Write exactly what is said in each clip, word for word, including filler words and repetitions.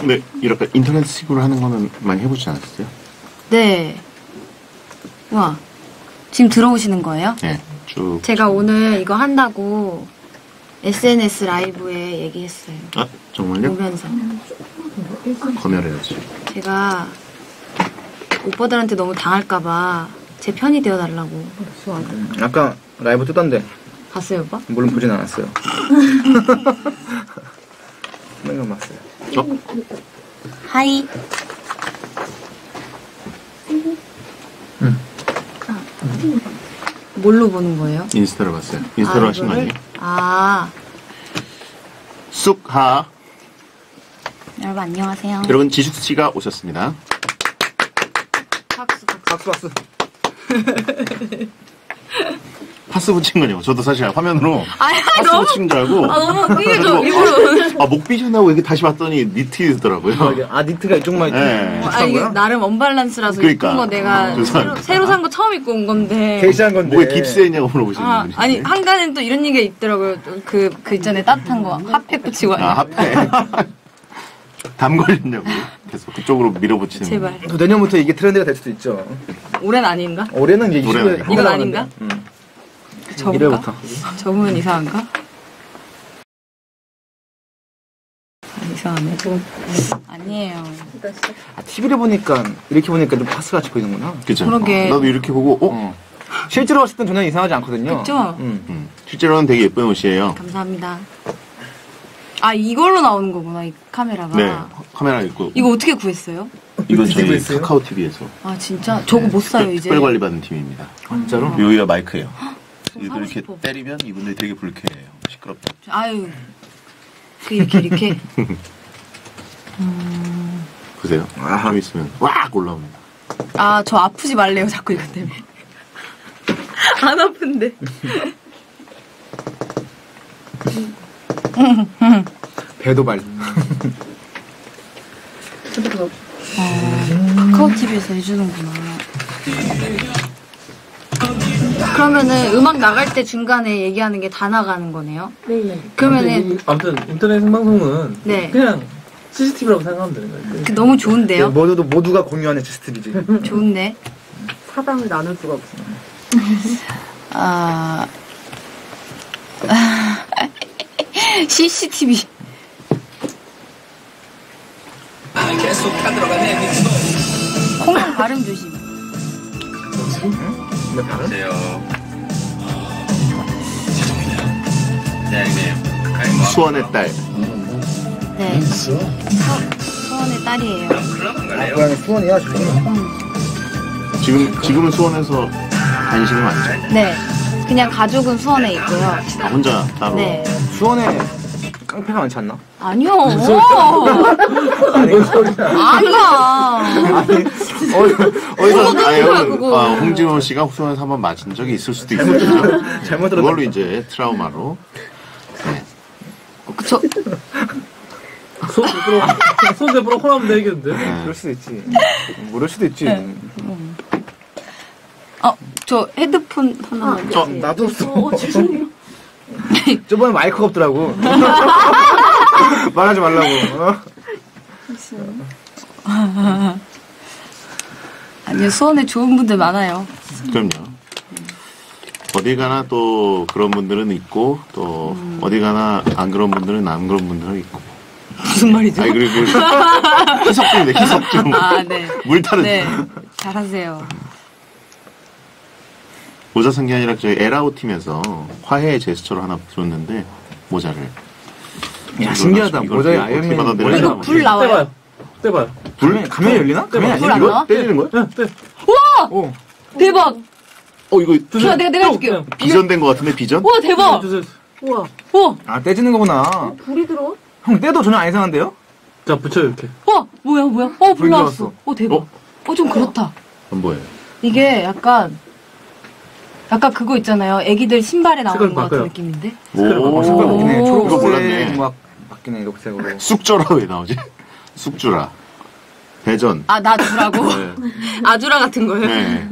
근데 이렇게 인터넷식으로 하는 거는 많이 해보지 않았어요? 네. 와, 지금 들어오시는 거예요? 네, 쭉. 제가 오늘 이거 한다고 에스엔에스 라이브에 얘기했어요. 아, 정말요? 오면서. 검열해야지. 제가 오빠들한테 너무 당할까봐 제 편이 되어달라고. 아까 라이브 뜨던데. 봤어요, 오빠? 물론 보진 않았어요. 한번 봤어요. 어? 하이. 응. 뭘로 보는 거예요? 인스타로 봤어요. 인스타로 아, 하신 거 아니에요? 아. 쑥하. 여러분, 안녕하세요. 여러분, 지숙 씨가 오셨습니다. 박수, 박수. 박수 박수. 파스 붙인 거냐고. 저도 사실 화면으로 아니, 파스 너무. 붙인 줄 알고. 아, 너무 이게 좀 그래가지고, 일부러. 아, 목 삐져나고 이렇게 다시 봤더니 니트더라고요. 아 니트가 이쪽만 네. 이렇게 아, 이게 거야? 나름 언밸런스라서 그러니까. 입은 거 내가 그 새로, 새로 산 거 처음 입고 온 건데. 게시한 건데. 목에 깁스했냐고 물어보시는 아, 분이. 아니, 한가는 또 이런 얘기가 있더라고요. 그, 그 있잖아요. 따뜻한 거. 핫팩 붙이고. 아, 핫팩. 담 걸렸냐고. 계속 그쪽으로 밀어붙이는. 제발. 또 내년부터 이게 트렌드가 될 수도 있죠. 올해는 아닌가? 올해는 이제 올해는 아니고. 이건 아닌가? 응. 저분가? 일월부터. 저분은 이상한가? 아, 이상하네. 아니에요. 아, 티비를 보니까 이렇게 보니까 좀 파스같이 보이는구나. 그죠? 그러게. 나도 이렇게 보고, 어? 어. 실제로 봤을 땐 전혀 이상하지 않거든요. 그쵸? 응. 음, 실제로는 되게 예쁜 옷이에요. 감사합니다. 아, 이걸로 나오는 거구나, 이 카메라가. 네, 카메라 있고. 이거 어떻게 구했어요? 이건 어떻게 저희 구했어요? 카카오 티비에서. 아, 진짜? 저거 못 사요, 이제. 특별 관리받은 팀입니다. 진짜로? 여기가 마이크예요. 좀 이들 사고 이렇게 싶어. 때리면 이분들이 되게 불쾌해요. 시끄럽다. 아유. 그, 이렇게, 이렇게. 음... 보세요. 아하. 좀 있으면 왁 올라옵니다. 아, 저 아프지 말래요, 자꾸 이것 때문에. 안 아픈데. 배도 말. 아, 카카오 티비에서 해주는구나. 그러면은 음악 나갈 때 중간에 얘기하는 게 다 나가는 거네요? 네. 그러면은, 아무튼 인터넷 생방송은 네. 그냥 씨씨티비라고 생각하면 되는 거예요. 그 너무 좋은데요? 네, 모두도 모두가 공유하는 시스템이지. 좋은데? 사당을 나눌 수가 없어. 아, 씨씨티비. 콩 발음 조심. 몇 번? 수원의 딸. 네. 서, 서원의 딸이에요. 아, 고향이 수원이야 지금. 지금, 지금은 수원에서 다니시는 거 아니죠? 네. 그냥 가족은 수원에 있고요. 아, 혼자 따로. 네. 수원에 깡패가 많지 않나? 아니요. 아니 그 소리야. 안 가. 아니 어, 어디서 그거 아, 여러분, 그거. 아, 홍진호 씨가 수원에서 한번 맞은 적이 있을 수도 있어요. 잘못 들었다. 그걸로 이제 트라우마로. 네. 그쵸. 손 대부러 손 대부러 호라면 되겠는데. 그럴 수도 있지. 모를 수도 있지. 어, 저 헤드폰 하나만. 저 나도 없어. 어, 죄송해요. 저번에 마이크가 없더라고. 말하지 말라고. 어? 아니요, 수원에 좋은 분들 많아요. 그럼요. 어디 가나 또 그런 분들은 있고, 또 음. 어디 가나 안 그런 분들은 안 그런 분들은 있고. 무슨 말이죠? 아니, 그리고 희석 중인데, 희석 중. 아, 네. 물 타는 네. 중. 잘하세요. 모자 쓴 게 아니라 저희 에라오 팀에서 화해의 제스처로 하나 줬는데, 모자를. 야 신기하다. 이걸 모자에 어떻게 아이언맨. 받아들여야 머리가 되나? 이거 불 나와요? 떼봐요. 떼봐요. 불 가면이 열리나? 가면이 불 아니야? 안 이거 나와? 때리는 거야? 네, 떼. 우와! 어. 대박! 어, 이거 내가, 내가, 내가 해줄게요. 비전된 것 같은데, 비전? 우와, 대박! 주세요. 우와, 우와, 아 떼지는 거구나. 불이 들어? 형 떼도 전혀 안 이상한데요? 자, 붙여 이렇게. 우와, 뭐야, 뭐야. 어, 불 불 나왔어. 들어왔어. 어, 대박. 어? 어, 좀 그렇다. 안 보여요. 이게 약간, 약간 그거 있잖아요. 애기들 신발에 나오는 색깔 것 같은 바꿔요. 느낌인데? 오, 어, 색깔 바뀌네. 오. 이거 몰랐네. 초록색 막 바뀌네 녹색으로. 쑥주라 왜 나오지? 쑥주라. 대전. 아, 나 주라고? 네. 아주라 같은 거예요? 네.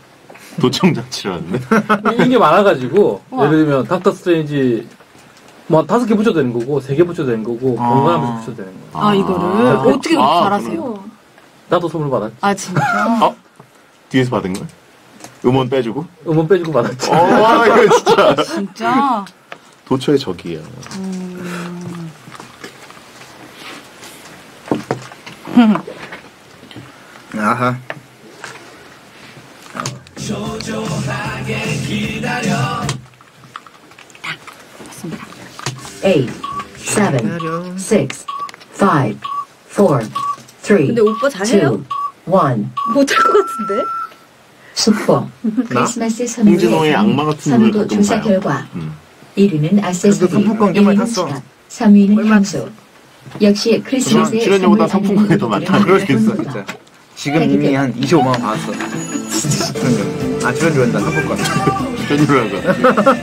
도청장치라는데. 이게 많아가지고 우와. 예를 들면 닥터 스트레인지 뭐 다섯 개 붙여도 되는 거고 세 개 붙여도 되는 거고 아. 번갈아가면서 붙여도 되는 거예요. 아, 이거를 아. 어떻게 그렇게 아, 잘하세요? 나도 선물 받았지. 아, 진짜? 어? 뒤에서 받은 거야? 음원 빼주고? 음원 빼주고 받았지. 어, 이거 진짜. 진짜? 도처의 적이야. 음... 아하. 맞습니다. eight, seven, six, five, four, three, 근데 오빠 잘해요? two, one. 못할 것 같은데? 숙보. 크리스마스 선물의 홍진호의 악마 같은 노래 선도 가끔 조사 봐요. 결과 음. 일 위는 악세서리, 그래도 상품권 꽤 많이 탔어. 삼 위는 향수. 역시 크리스마스에 출연료보다 선물 상품권이 더 받는 많다. 그럴 수도 있어, 분들은 진짜. 지금 이미 한 이십오만 원 받았어. 출연료. 아, 출연료였다, 상품권. 전율하고.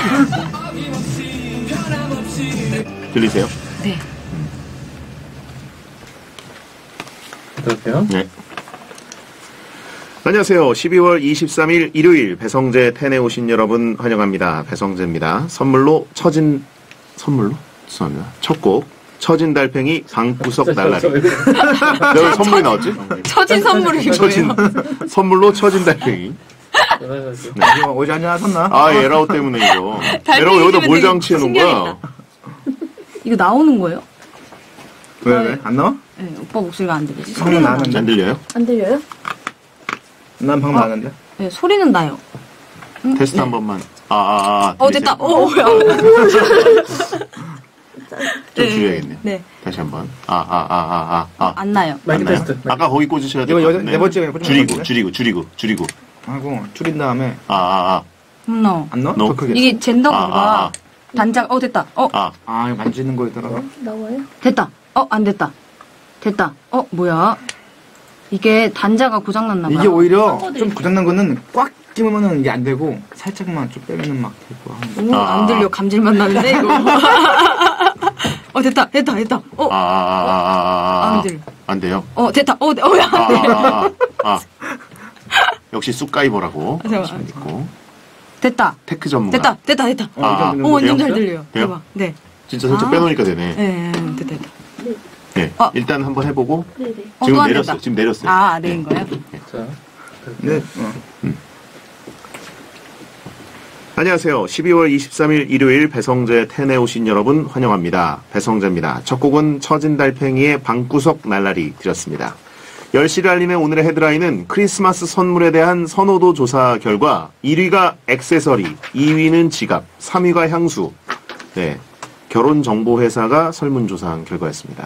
들리세요? 네. 그렇게요? 네. 안녕하세요. 십이월 이십삼일 일요일 배성재 텐에 오신 여러분 환영합니다. 배성재입니다. 선물로 처진 선물로 죄송합니다. 첫 곡 처진 달팽이 방구석 날라리. 내가 왜 선물이 나왔지? 처진 선물이 처진 뭐예요? 선물로 처진 달팽이. 이거 어제 한잔 하셨나? 아 에라오 때문에 이거. 달팽이 에라오 여기다 뭘 되게 장치해 놓은 거야? 신기하겠다. 이거 나오는 거예요? 왜, 왜? 안 나와? 네, 오빠 목소리가 안 들리지? 방금 소리는 나왔는데. 안 들려요? 안 들려요? 난 방금 어? 나왔는데. 네, 소리는 나요. 응? 테스트 네. 한 번만. 아, 아, 아. 어, 들리세요? 됐다. 어, 뭐야. 좀 네, 줄여야겠네. 네. 다시 한 번. 아, 아, 아, 아, 아. 아. 안 나요. 마이크 맞나요? 테스트. 아까 거기 꽂으셔야 돼요. 이거 여- 네 번째 꽂으면 줄이고, 되는데? 줄이고, 줄이고, 줄이고. 하고, 줄인 다음에, 아, 아, 음, 너. 안 넣어? 넣어? 더 크게. 이게 젠더가 아, 아, 아. 단작, 어, 됐다. 어, 아. 아, 이거 만지는 거였더라. 됐다. 어, 안 됐다. 됐다. 어, 뭐야. 이게 단자가 고장났나봐요. 이게 오히려 좀 고장난 거는 꽉 끼면은 이게 안 되고, 살짝만 좀 빼면은 막 되고 하는 거. 오, 아. 안 들려. 감질만 나는데, 이거. 어, 됐다. 됐다. 됐다. 어, 아, 아, 아, 아, 아, 아. 안 들. 안 돼요? 어, 됐다. 어, 어, 야, 아, 안 돼. 아, 아, 아. 아. 역시 쑥가이버라고. 아, 잠깐만. 하시면 있고. 됐다. 테크 전문가. 됐다. 됐다. 됐다. 어, 아, 이 정도면 어, 완전 돼요? 잘 들려요. 돼요? 대박. 네. 진짜 살짝 아. 빼놓으니까 되네. 네, 됐다. 됐다. 네. 어. 일단 한번 해보고. 어, 지금 또안 내렸어요. 됐다. 지금 내렸어요. 아, 내린 거예요? 자, 네, 어. 안녕하세요. 십이월 이십삼일 일요일 배성재 텐에 오신 여러분 환영합니다. 배성재입니다. 첫 곡은 처진 달팽이의 방구석 날라리 드렸습니다. 열 시를 알리는 오늘의 헤드라인은 크리스마스 선물에 대한 선호도 조사 결과 일 위가 액세서리, 이 위는 지갑, 삼 위가 향수. 네. 결혼정보회사가 설문조사한 결과였습니다.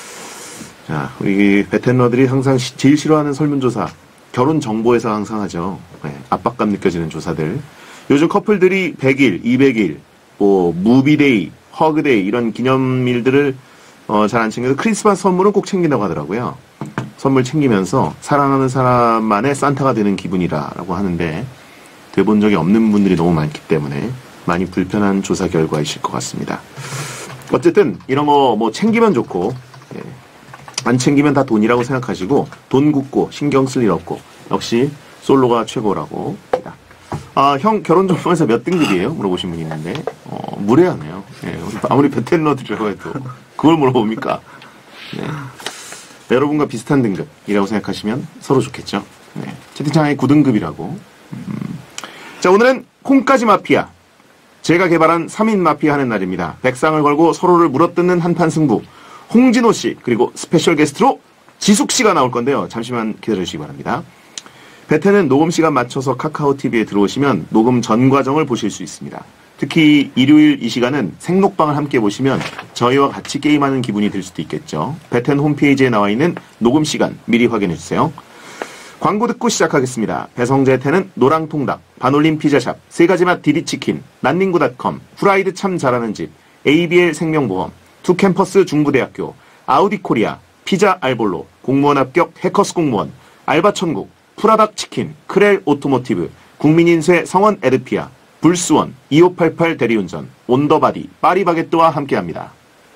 자, 우리 베테너들이 항상 시- 제일 싫어하는 설문조사. 결혼정보회사 항상 하죠. 네. 압박감 느껴지는 조사들. 요즘 커플들이 백 일, 이백 일, 뭐, 무비데이, 허그데이, 이런 기념일들을, 어, 잘 안 챙겨서 크리스마스 선물은 꼭 챙긴다고 하더라고요. 선물 챙기면서 사랑하는 사람만의 산타가 되는 기분이라고 하는데, 돼본 적이 없는 분들이 너무 많기 때문에 많이 불편한 조사 결과이실 것 같습니다. 어쨌든, 이런 거 뭐 챙기면 좋고, 예. 안 챙기면 다 돈이라고 생각하시고, 돈 굽고 신경 쓸 일 없고, 역시 솔로가 최고라고 합니다. 아, 형 결혼정보에서 몇 등급이에요? 물어보신 분이 있는데, 어, 무례하네요. 예, 우리 아무리 베테너들이라고 해도 그걸 물어봅니까? 네. 여러분과 비슷한 등급이라고 생각하시면 서로 좋겠죠. 네. 채팅창에 구 등급이라고. 음. 자, 오늘은 콩까지 마피아. 제가 개발한 삼 인 마피아 하는 날입니다. 백상을 걸고 서로를 물어뜯는 한판 승부. 홍진호 씨, 그리고 스페셜 게스트로 지숙 씨가 나올 건데요. 잠시만 기다려주시기 바랍니다. 베테는 녹음 시간 맞춰서 카카오티비에 들어오시면 녹음 전 과정을 보실 수 있습니다. 특히 일요일 이 시간은 생록방을 함께 보시면 저희와 같이 게임하는 기분이 들 수도 있겠죠. 베텐 홈페이지에 나와 있는 녹음 시간 미리 확인해주세요. 광고 듣고 시작하겠습니다. 배성재 텐은 노랑통닭, 반올림 피자샵, 세가지맛 디디치킨, 난닝구닷컴, 후라이드 참 잘하는 집, 에이비엘 생명보험, 투캠퍼스 중부대학교, 아우디코리아, 피자 알볼로, 공무원 합격 해커스 공무원, 알바천국, 프라닥 치킨, 크렐 오토모티브, 국민인쇄 성원 에드피아, 불스원, 이오팔팔 대리운전, 온더바디, 파리바게뜨와 함께합니다.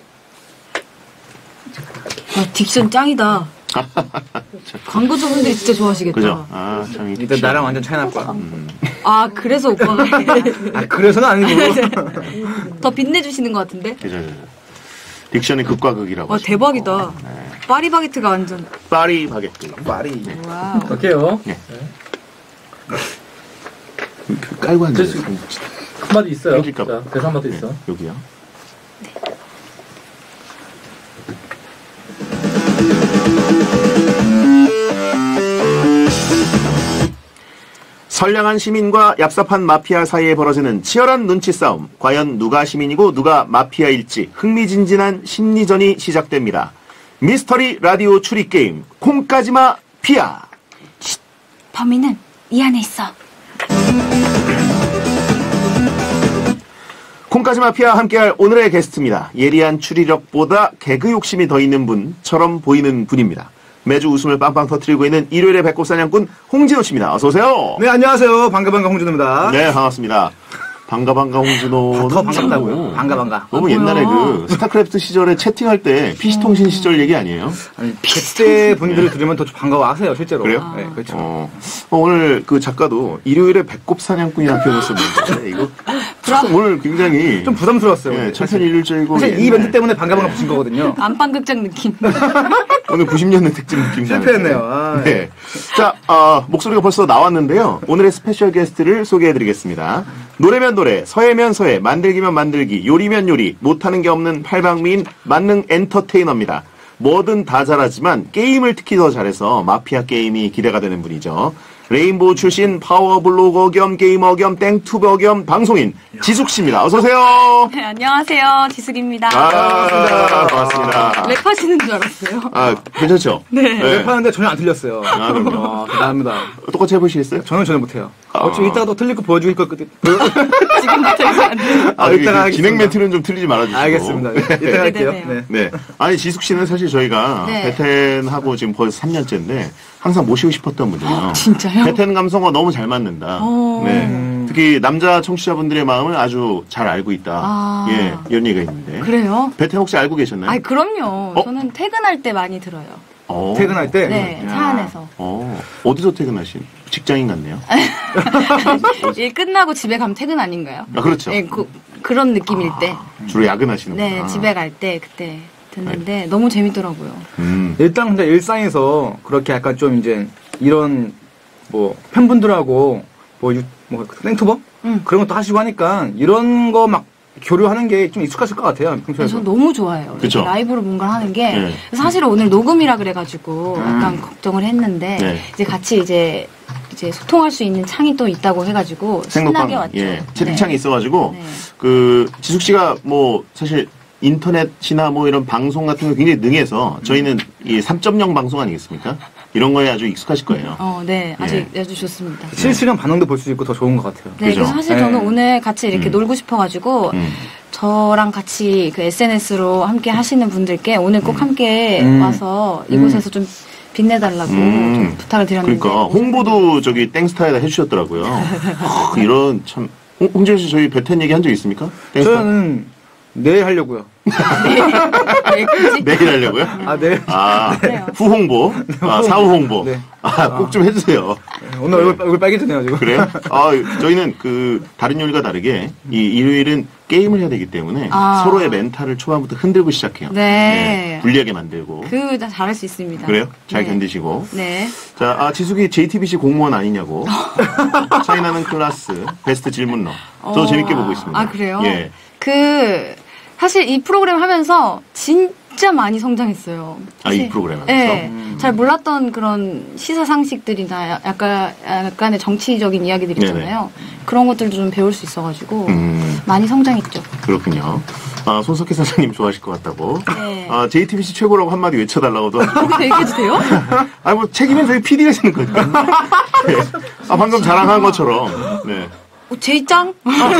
아, 딕션 짱이다. 광고주분들이 진짜 좋아하시겠다. 그죠? 아, 참. 일단 나랑 완전 차이 날 거야. 음. 아, 그래서 오빠가 아, 그래서는 아니고. 더 빛내주시는 것 같은데? 그죠, 그죠. 딕션이 극과 극이라고. 와, 하시고. 대박이다. 네. 파리바게트가 완전. 파리 바게트. 말이. 와우. 갈게요. 그 깔고 앉아. 됐어. 한마디 있어요. 해줄까? 자, 대사 한마디 있어. 네, 여기요. 선량한 시민과 얍삽한 마피아 사이에 벌어지는 치열한 눈치 싸움. 과연 누가 시민이고 누가 마피아일지 흥미진진한 심리전이 시작됩니다. 미스터리 라디오 추리 게임 콩까지마 피아. 범인은 이 안에 있어. 콩까지 마피아 함께할 오늘의 게스트입니다. 예리한 추리력보다 개그 욕심이 더 있는 분처럼 보이는 분입니다. 매주 웃음을 빵빵 터뜨리고 있는 일요일의 배꼽 사냥꾼 홍진호 씨입니다. 어서 오세요. 네, 안녕하세요. 반가, 반가, 홍준호입니다. 네, 반갑습니다. 반가 반가 홍진호. 더 반갑다고요. 반가, 반가. 너무 아, 옛날에 뭐야. 그 스타크래프트 시절에 채팅할 때 피씨통신 시절 얘기 아니에요? 아니, 그때 분들을 들으면 더 반가워하세요, 실제로. 그래요? 네, 그렇죠. 어, 어, 오늘 그 작가도 일요일에 배꼽 사냥꾼이라는 표현을 썼는데 이거 참 오늘 굉장히 좀 부담스러웠어요. 네, 오늘. 천편일률적이고 사실 이 옛날- 멘트 때문에 반가, 반가 붙인 거거든요. 안방극장 느낌. 오늘 구십 년대 특집 느낌 실패했네요. 나는데. 아, 네. 자, 어, 목소리가 벌써 나왔는데요. 오늘의 스페셜 게스트를 소개해드리겠습니다. 노래면 노래, 서예면 서예, 만들기면 만들기, 요리면 요리, 못하는 게 없는 팔방미인 만능 엔터테이너입니다. 뭐든 다 잘하지만 게임을 특히 더 잘해서 마피아 게임이 기대가 되는 분이죠. 레인보우 출신 파워블로거 겸 게이머 겸 땡투버 겸 방송인 지숙씨입니다. 어서오세요. 네, 안녕하세요. 지숙입니다. 아, 반갑습니다. 랩하시는 줄 알았어요. 아, 괜찮죠? 네. 랩하는데 전혀 안 틀렸어요. 아, 그럼요. 아, 대단합니다. 똑같이 해보시겠어요? 저는 전혀 못해요. 아. 어차피 이따가 또 틀릴 거 보여줄 거, 끝- 지금부터 이제 안 돼요. 아, 아, 여기 이따가 그 진행 하겠습니다. 멘트는 좀 틀리지 말아주시고. 알겠습니다. 이따가 네, 할게요. 네, 네. 네. 아니, 지숙 씨는 사실 저희가 네. 베텐하고 지금 벌써 삼 년째인데 항상 모시고 싶었던 분이에요. 진짜요? 베텐 감성과 너무 잘 맞는다. 오. 네. 특히 남자 청취자분들의 마음을 아주 잘 알고 있다. 아. 예, 이런 얘기가 있는데. 그래요? 베텐 혹시 알고 계셨나요? 아이, 그럼요. 어? 저는 퇴근할 때 많이 들어요. 어. 퇴근할 때? 네, 차 야. 안에서. 어. 어디서 퇴근하신? 직장인 같네요. 일 끝나고 집에 가면 퇴근 아닌가요? 아, 그렇죠. 네, 그, 그런 느낌일 때. 주로 야근하시는구나. 네, 집에 갈 때 그때 듣는데 너무 재밌더라고요. 음. 일단 근데 일상에서 그렇게 약간 좀 이제 이런 뭐 팬분들하고 뭐, 유, 뭐 땡투버? 음. 그런 것도 하시고 하니까 이런 거 막 교류하는 게 좀 익숙하실 것 같아요. 네, 평소에도. 저 너무 좋아해요. 그쵸? 이렇게 라이브로 뭔가를 하는 게 네. 사실은 오늘 녹음이라 그래가지고 약간 걱정을 했는데 네. 이제 같이 이제 이제 소통할 수 있는 창이 또 있다고 해가지고 신나게 생록방, 왔죠. 예, 채팅창이 네. 있어가지고, 네. 그, 지숙 씨가 뭐, 사실, 인터넷이나 뭐 이런 방송 같은 거 굉장히 능해서, 저희는 이 삼 점 영 방송 아니겠습니까? 이런 거에 아주 익숙하실 거예요. 어, 네, 아주 예. 아주 좋습니다. 실시간 반응도 볼 수 있고 더 좋은 것 같아요. 네, 그죠? 그래서 사실 네. 저는 오늘 같이 이렇게 음. 놀고 싶어가지고 음. 저랑 같이 그 에스엔에스로 함께 하시는 분들께 오늘 꼭 함께 음. 와서 이곳에서 좀 빛내달라고 음. 좀 부탁을 드렸는데. 그러니까, 홍보도 저기 땡스타에다 해주셨더라고요. 아, 이런, 참. 홍- 홍진호 씨 저희 베텐 얘기 한 적 있습니까? 땡스타. 저는 내일 하려고요. 네, 굳이? 내일 하려고요? 아, 내일. 아, 그래요. 후홍보, 아, 사후 홍보. 네. 아, 꼭 좀 해주세요. 오늘 얼굴, 얼굴 빨개지네요, 지금. 그래요? 아, 저희는 그, 다른 요일과 다르게, 이 일요일은 게임을 해야 되기 때문에, 아. 서로의 멘탈을 초반부터 흔들고 시작해요. 네. 불리하게 만들고. 그, 다 잘할 수 있습니다. 그래요? 잘 네. 견디시고. 네. 자, 아, 지숙이 제이티비씨 공무원 아니냐고. 차이나는 클라스, 베스트 질문러. 저 어. 재밌게 보고 있습니다. 아, 그래요? 예. 그, 사실 이 프로그램 하면서 진짜 많이 성장했어요. 아, 이 사실- 프로그램 하면서? 네. 음. 잘 몰랐던 그런 시사 상식들이나 약간, 약간의 정치적인 이야기들 있잖아요. 그런 것들도 좀 배울 수 있어가지고 음, 많이 성장했죠. 그렇군요. 아, 손석희 사장님 좋아하실 것 같다고. 네. 아, 제이티비씨 최고라고 한마디 외쳐달라고도 하고. 거기서 얘기해도 돼요? 아, 뭐, 책임은 저희 피디가 지는 거니까. 네. 아, 방금 자랑한 것처럼. 네. 어, 제이짱?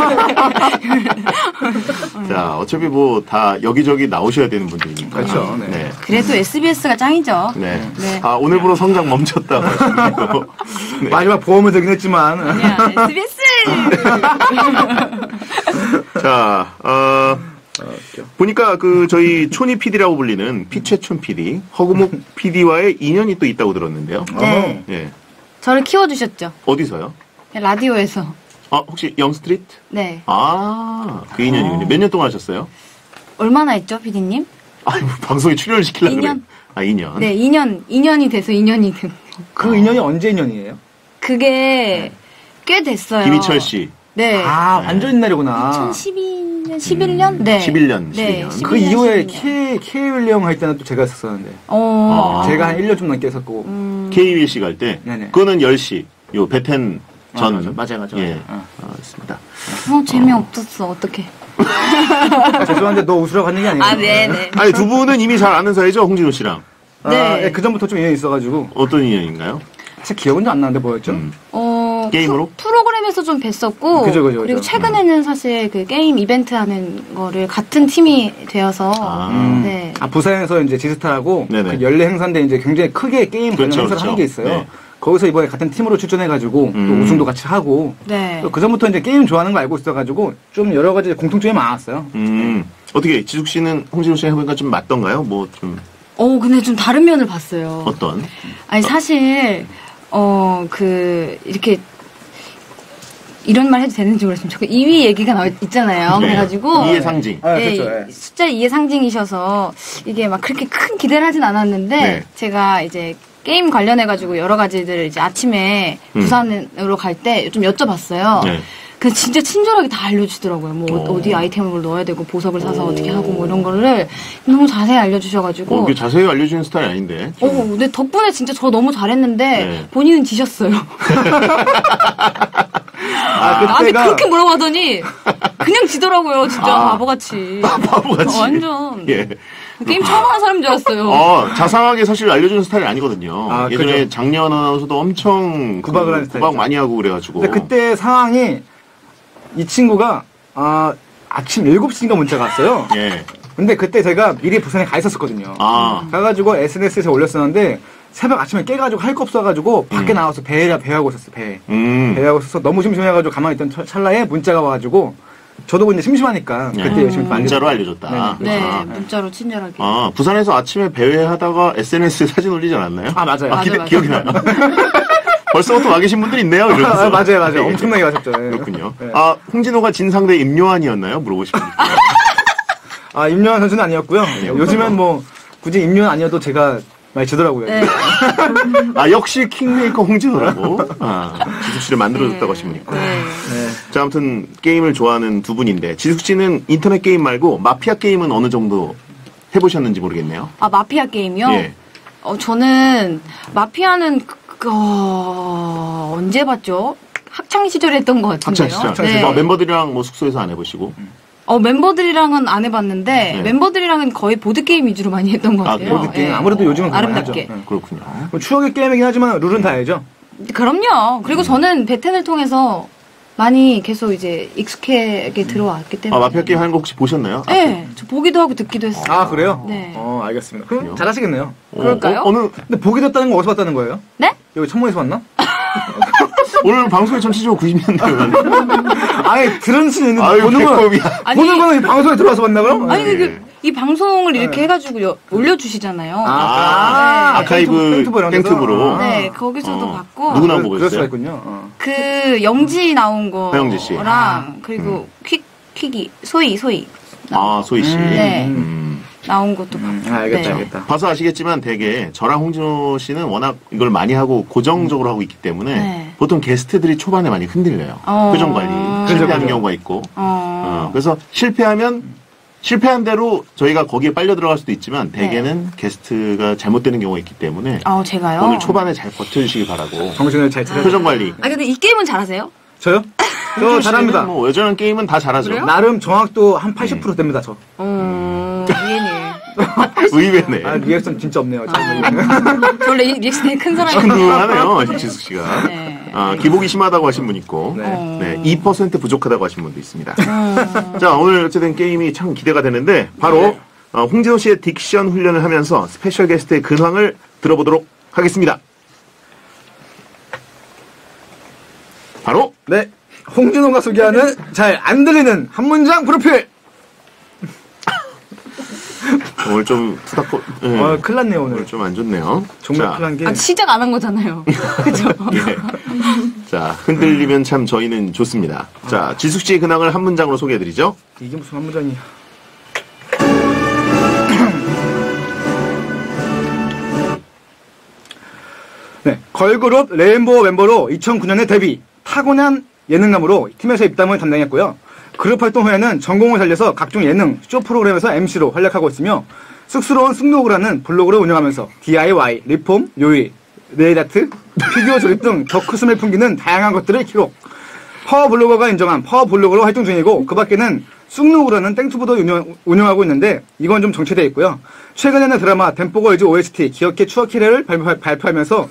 자, 어차피 뭐, 다 여기저기 나오셔야 되는 분들이니까. 그렇죠, 네. 네. 그래도 에스비에스가 짱이죠. 네. 네. 아, 오늘부로 성장 멈췄다. 하시고. 네. 마지막 보험을 들긴 했지만. 아니야, 에스비에스! 자, 어, 보니까 그, 저희 촌이 피디라고 불리는 피최촌 피디, 허구목 피디와의 인연이 또 있다고 들었는데요. 네. 예. 저를 키워주셨죠. 어디서요? 라디오에서. 아, 혹시 영스트리트? 네. 아, 그 인연이군요. 몇 년 동안 하셨어요? 얼마나 했죠, 피디님? 아, 방송에 출연을 시키려고 이 년? 그래. 아, 이 년? 네, 이 년, 이 년이 돼서 이 년이 된. 그 인연이 언제 인연이에요? 그게 네. 꽤 됐어요. 김희철 씨. 네. 아, 완전 옛날이구나. 이천십이 년, 십일 년? 네. 십일 년, 십일 네, 년. 십일 년, 그 이후에 십일 년. K, K윌리엄 할 때는 또 제가 했었었는데. 어. 아. 제가 한 일 년 좀 넘게 했었고. 음. 케이비씨 갈 때. 네네. 그거는 열 시. 요, 베텐 전. 아, 맞아, 맞아, 맞아. 예. 어. 아, 있습니다. 어, 재미없었어, 어떡해. 아, 죄송한데 너 웃으라고 하는 게 아니에요. 아, 네네. 아니, 두 분은 이미 잘 아는 사이죠? 홍진호 씨랑. 아, 네. 예, 그 전부터 좀 인연이 있어가지고. 어떤 인연인가요? 사실 기억은 좀 안 나는데 뭐였죠? 음. 어, 게임으로? 프로, 프로그램에서 좀 뵀었고. 그죠, 그죠, 그리고 그죠. 최근에는 사실 그 게임 이벤트 하는 거를 같은 팀이 되어서. 아. 음. 네. 아, 부산에서 이제 지스타라고 네네. 그 연례 행사인데 이제 굉장히 크게 게임 관련 그렇죠, 행사를 그렇죠. 하는 게 있어요. 네. 거기서 이번에 같은 팀으로 출전해가지고 음. 또 우승도 같이 하고 네. 또 그 전부터 이제 게임 좋아하는 거 알고 있어가지고 좀 여러 가지 공통점이 많았어요. 음. 어떻게, 지숙 씨는 홍진호 씨 해보니까 좀 맞던가요? 뭐, 좀, 어, 근데 좀 다른 면을 봤어요. 어떤? 아니, 사실, 어, 그, 이렇게, 이런 말 해도 되는지 모르겠지만, 자꾸 이 위 얘기가 나와 있잖아요. 네. 그래가지고. 이의 상징. 아, 네, 그렇죠. 예. 숫자 이의 상징이셔서, 이게 막 그렇게 큰 기대를 하진 않았는데, 네. 제가 이제, 게임 관련해가지고 여러 가지들을 이제 아침에 음. 부산으로 갈 때 좀 여쭤봤어요. 네. 그 진짜 친절하게 다 알려주시더라고요. 뭐 오. 어디 아이템을 넣어야 되고 보석을 사서 어떻게 하고 뭐 이런 거를 너무 자세히 알려주셔가지고. 어, 그 자세히 알려주는 스타일 아닌데. 어, 근데 덕분에 진짜 저 너무 잘했는데 네. 본인은 지셨어요. 아, 나한테 그때가 그렇게 물어보더니 그냥 지더라고요. 진짜 아. 바보같이. 바보같이. 어, 완전. 예. 게임 처음 하는 사람인 줄 알았어요. 어, 자상하게 사실 알려주는 스타일이 아니거든요. 아, 예전에 그죠. 장년 아나운서도 엄청 구박을 그 하는 구박 스타일이죠. 많이 하고 그래가지고. 근데 그때 상황이 이 친구가 아, 아침 일곱 시인가 문자가 왔어요. 예. 근데 그때 제가 미리 부산에 가 있었거든요. 아. 가가지고 에스엔에스에서 올렸었는데 새벽 아침에 깨가지고 할 거 없어가지고 밖에 음. 나와서 배라 배하고 있었어 배. 음. 배하고 있어서 너무 심심해가지고 가만히 있던 찰- 찰나에 문자가 와가지고 저도 이제 심심하니까 네. 그때 열심히 문자로 알려줬- 알려줬다. 네네. 네, 아. 문자로 친절하게. 아, 부산에서 아침에 배회하다가 에스엔에스에 사진 올리지 않았나요? 아, 맞아요. 기대, 맞아요, 기억이 나요. 벌써부터 와 계신 분들이 있네요. 이러면서. 아, 맞아요, 맞아요. 예. 엄청나게 왔었죠. 예. 그렇군요. 네. 아, 홍진호가 진상대 임요한이었나요? 물어보고 싶으니까. 아, 임요한 선수는 아니었고요. 요즘엔 뭐 굳이 임요한 아니어도 제가 많이 지더라고요. 네. 아, 역시 킹메이커 홍진호라고. 아, 지숙 씨를 만들어줬다고 하신 분이 있고. 네. 네. 자, 아무튼 게임을 좋아하는 두 분인데 지숙 씨는 인터넷 게임 말고 마피아 게임은 어느 정도 해보셨는지 모르겠네요. 아, 마피아 게임이요? 예. 어, 저는 마피아는 그, 그, 어, 언제 봤죠? 학창 시절에 했던 것 같은데요. 학창 시절. 네. 어, 멤버들이랑 뭐 숙소에서 안 해보시고. 어, 멤버들이랑은 안 해봤는데 네. 멤버들이랑은 거의 보드 게임 위주로 많이 했던 것 아, 같아요. 보드게임. 예. 아무래도 요즘은 그거 많이 아름답게. 하죠. 네. 그렇군요. 뭐 추억의 게임이긴 하지만 룰은 다 알죠. 그럼요. 그리고 저는 베텐을 통해서 많이 계속 이제 익숙하게 들어왔기 때문에. 아, 마피아 게임 하는 거 혹시 보셨나요? 네, 저 보기도 하고 듣기도 했어요. 아, 그래요? 네. 어, 알겠습니다. 그럼 그래요? 잘하시겠네요. 어, 그럴까요? 어, 어느, 근데 보기 됐다는 거 어디서 봤다는 거예요? 네? 여기 청문회에서 봤나? 오늘 방송이 전체적으로 구십 년대면. 아예 들은 수는 있는데 아유, 보는 건 배꼽이야. 아니- 보는 거는 이 방송에 들어와서 봤나 그럼? 아니, 예. 그, 이 방송을 이렇게 해가지고 여- 올려주시잖아요. 아, 아, 네. 아카이브 땡튜브 이런 데서? 땡튜브로. 네, 거기서도 어. 봤고. 누구나 그럴- 보고 그럴 있어요? 수가 있군요. 어. 그, 영지 나온 허영지 씨. 거랑, 그리고 퀵, 퀵이, 소희, 소희. 아, 소희 씨. 네. 음. 나온 것도 봤고. 음, 알겠다, 네. 알겠다. 봐서 아시겠지만 되게 저랑 홍진호 씨는 워낙 이걸 많이 하고 고정적으로 하고 있기 때문에 네. 보통 게스트들이 초반에 많이 흔들려요. 어. 표정 관리. 그죠, 실패하는 그죠. 경우가 있고. 어, 어. 그래서 실패하면 실패한 대로 저희가 거기에 빨려 들어갈 수도 있지만 대개는 게스트가 잘못되는 경우가 있기 때문에 아, 제가요? 오늘 초반에 잘 버텨주시기 바라고. 정신을 잘 차려. 표정 관리. 아, 근데 이 게임은 잘하세요? 저요? 저 홍진호 잘합니다. 씨는 뭐 여전한 게임은 다 잘하죠. 그래요? 나름 정확도 한 팔십 퍼센트 됩니다, 저. 어, 이해네. 의외네. 아, 리액션 진짜 없네요. 저. 저 원래 이 리액션이 큰 사람이 궁금하네요, 지숙 씨가. 네. 아, 기복이 심하다고 하신 분 있고, 네. 어. 네, 이 퍼센트 부족하다고 하신 분도 있습니다. 음. 자, 오늘 어쨌든 게임이 참 기대가 되는데, 바로, 네. 어, 홍진호 씨의 딕션 훈련을 하면서 스페셜 게스트의 근황을 들어보도록 하겠습니다. 바로, 네. 홍진호가 소개하는 잘 안 들리는 한 문장 프로필. 오늘 좀 투닥거, 예. 어, 큰일 났네요, 오늘. 오늘 좀 안 좋네요. 정말 자, 큰일 난 게. 아, 시작 안 한 거잖아요. 그죠? 예. 자, 흔들리면 참 저희는 좋습니다. 자, 지숙 씨의 근황을 한 문장으로 소개해드리죠. 이게 무슨 한 문장이야. 네, 걸그룹 레인보우 멤버로 이천구 년에 데뷔, 타고난 예능감으로 팀에서 입담을 담당했고요. 그룹 활동 후에는 전공을 살려서 각종 예능, 쇼 프로그램에서 엠시로 활약하고 있으며 쑥스러운 쑥노그라는 블로그를 운영하면서 디아이와이, 리폼, 요리, 네일아트, 피규어 조립 등 덕후심을 풍기는 다양한 것들을 기록. 파워 블로거가 인정한 파워 블로거로 활동 중이고 그 밖에는 쑥누구라는 땡튜브도 운영, 운영하고 있는데 이건 좀 정체되어 있고요. 최근에는 드라마 댐뽀걸즈 오에스티 기억해 추억키레를 발표, 발표하면서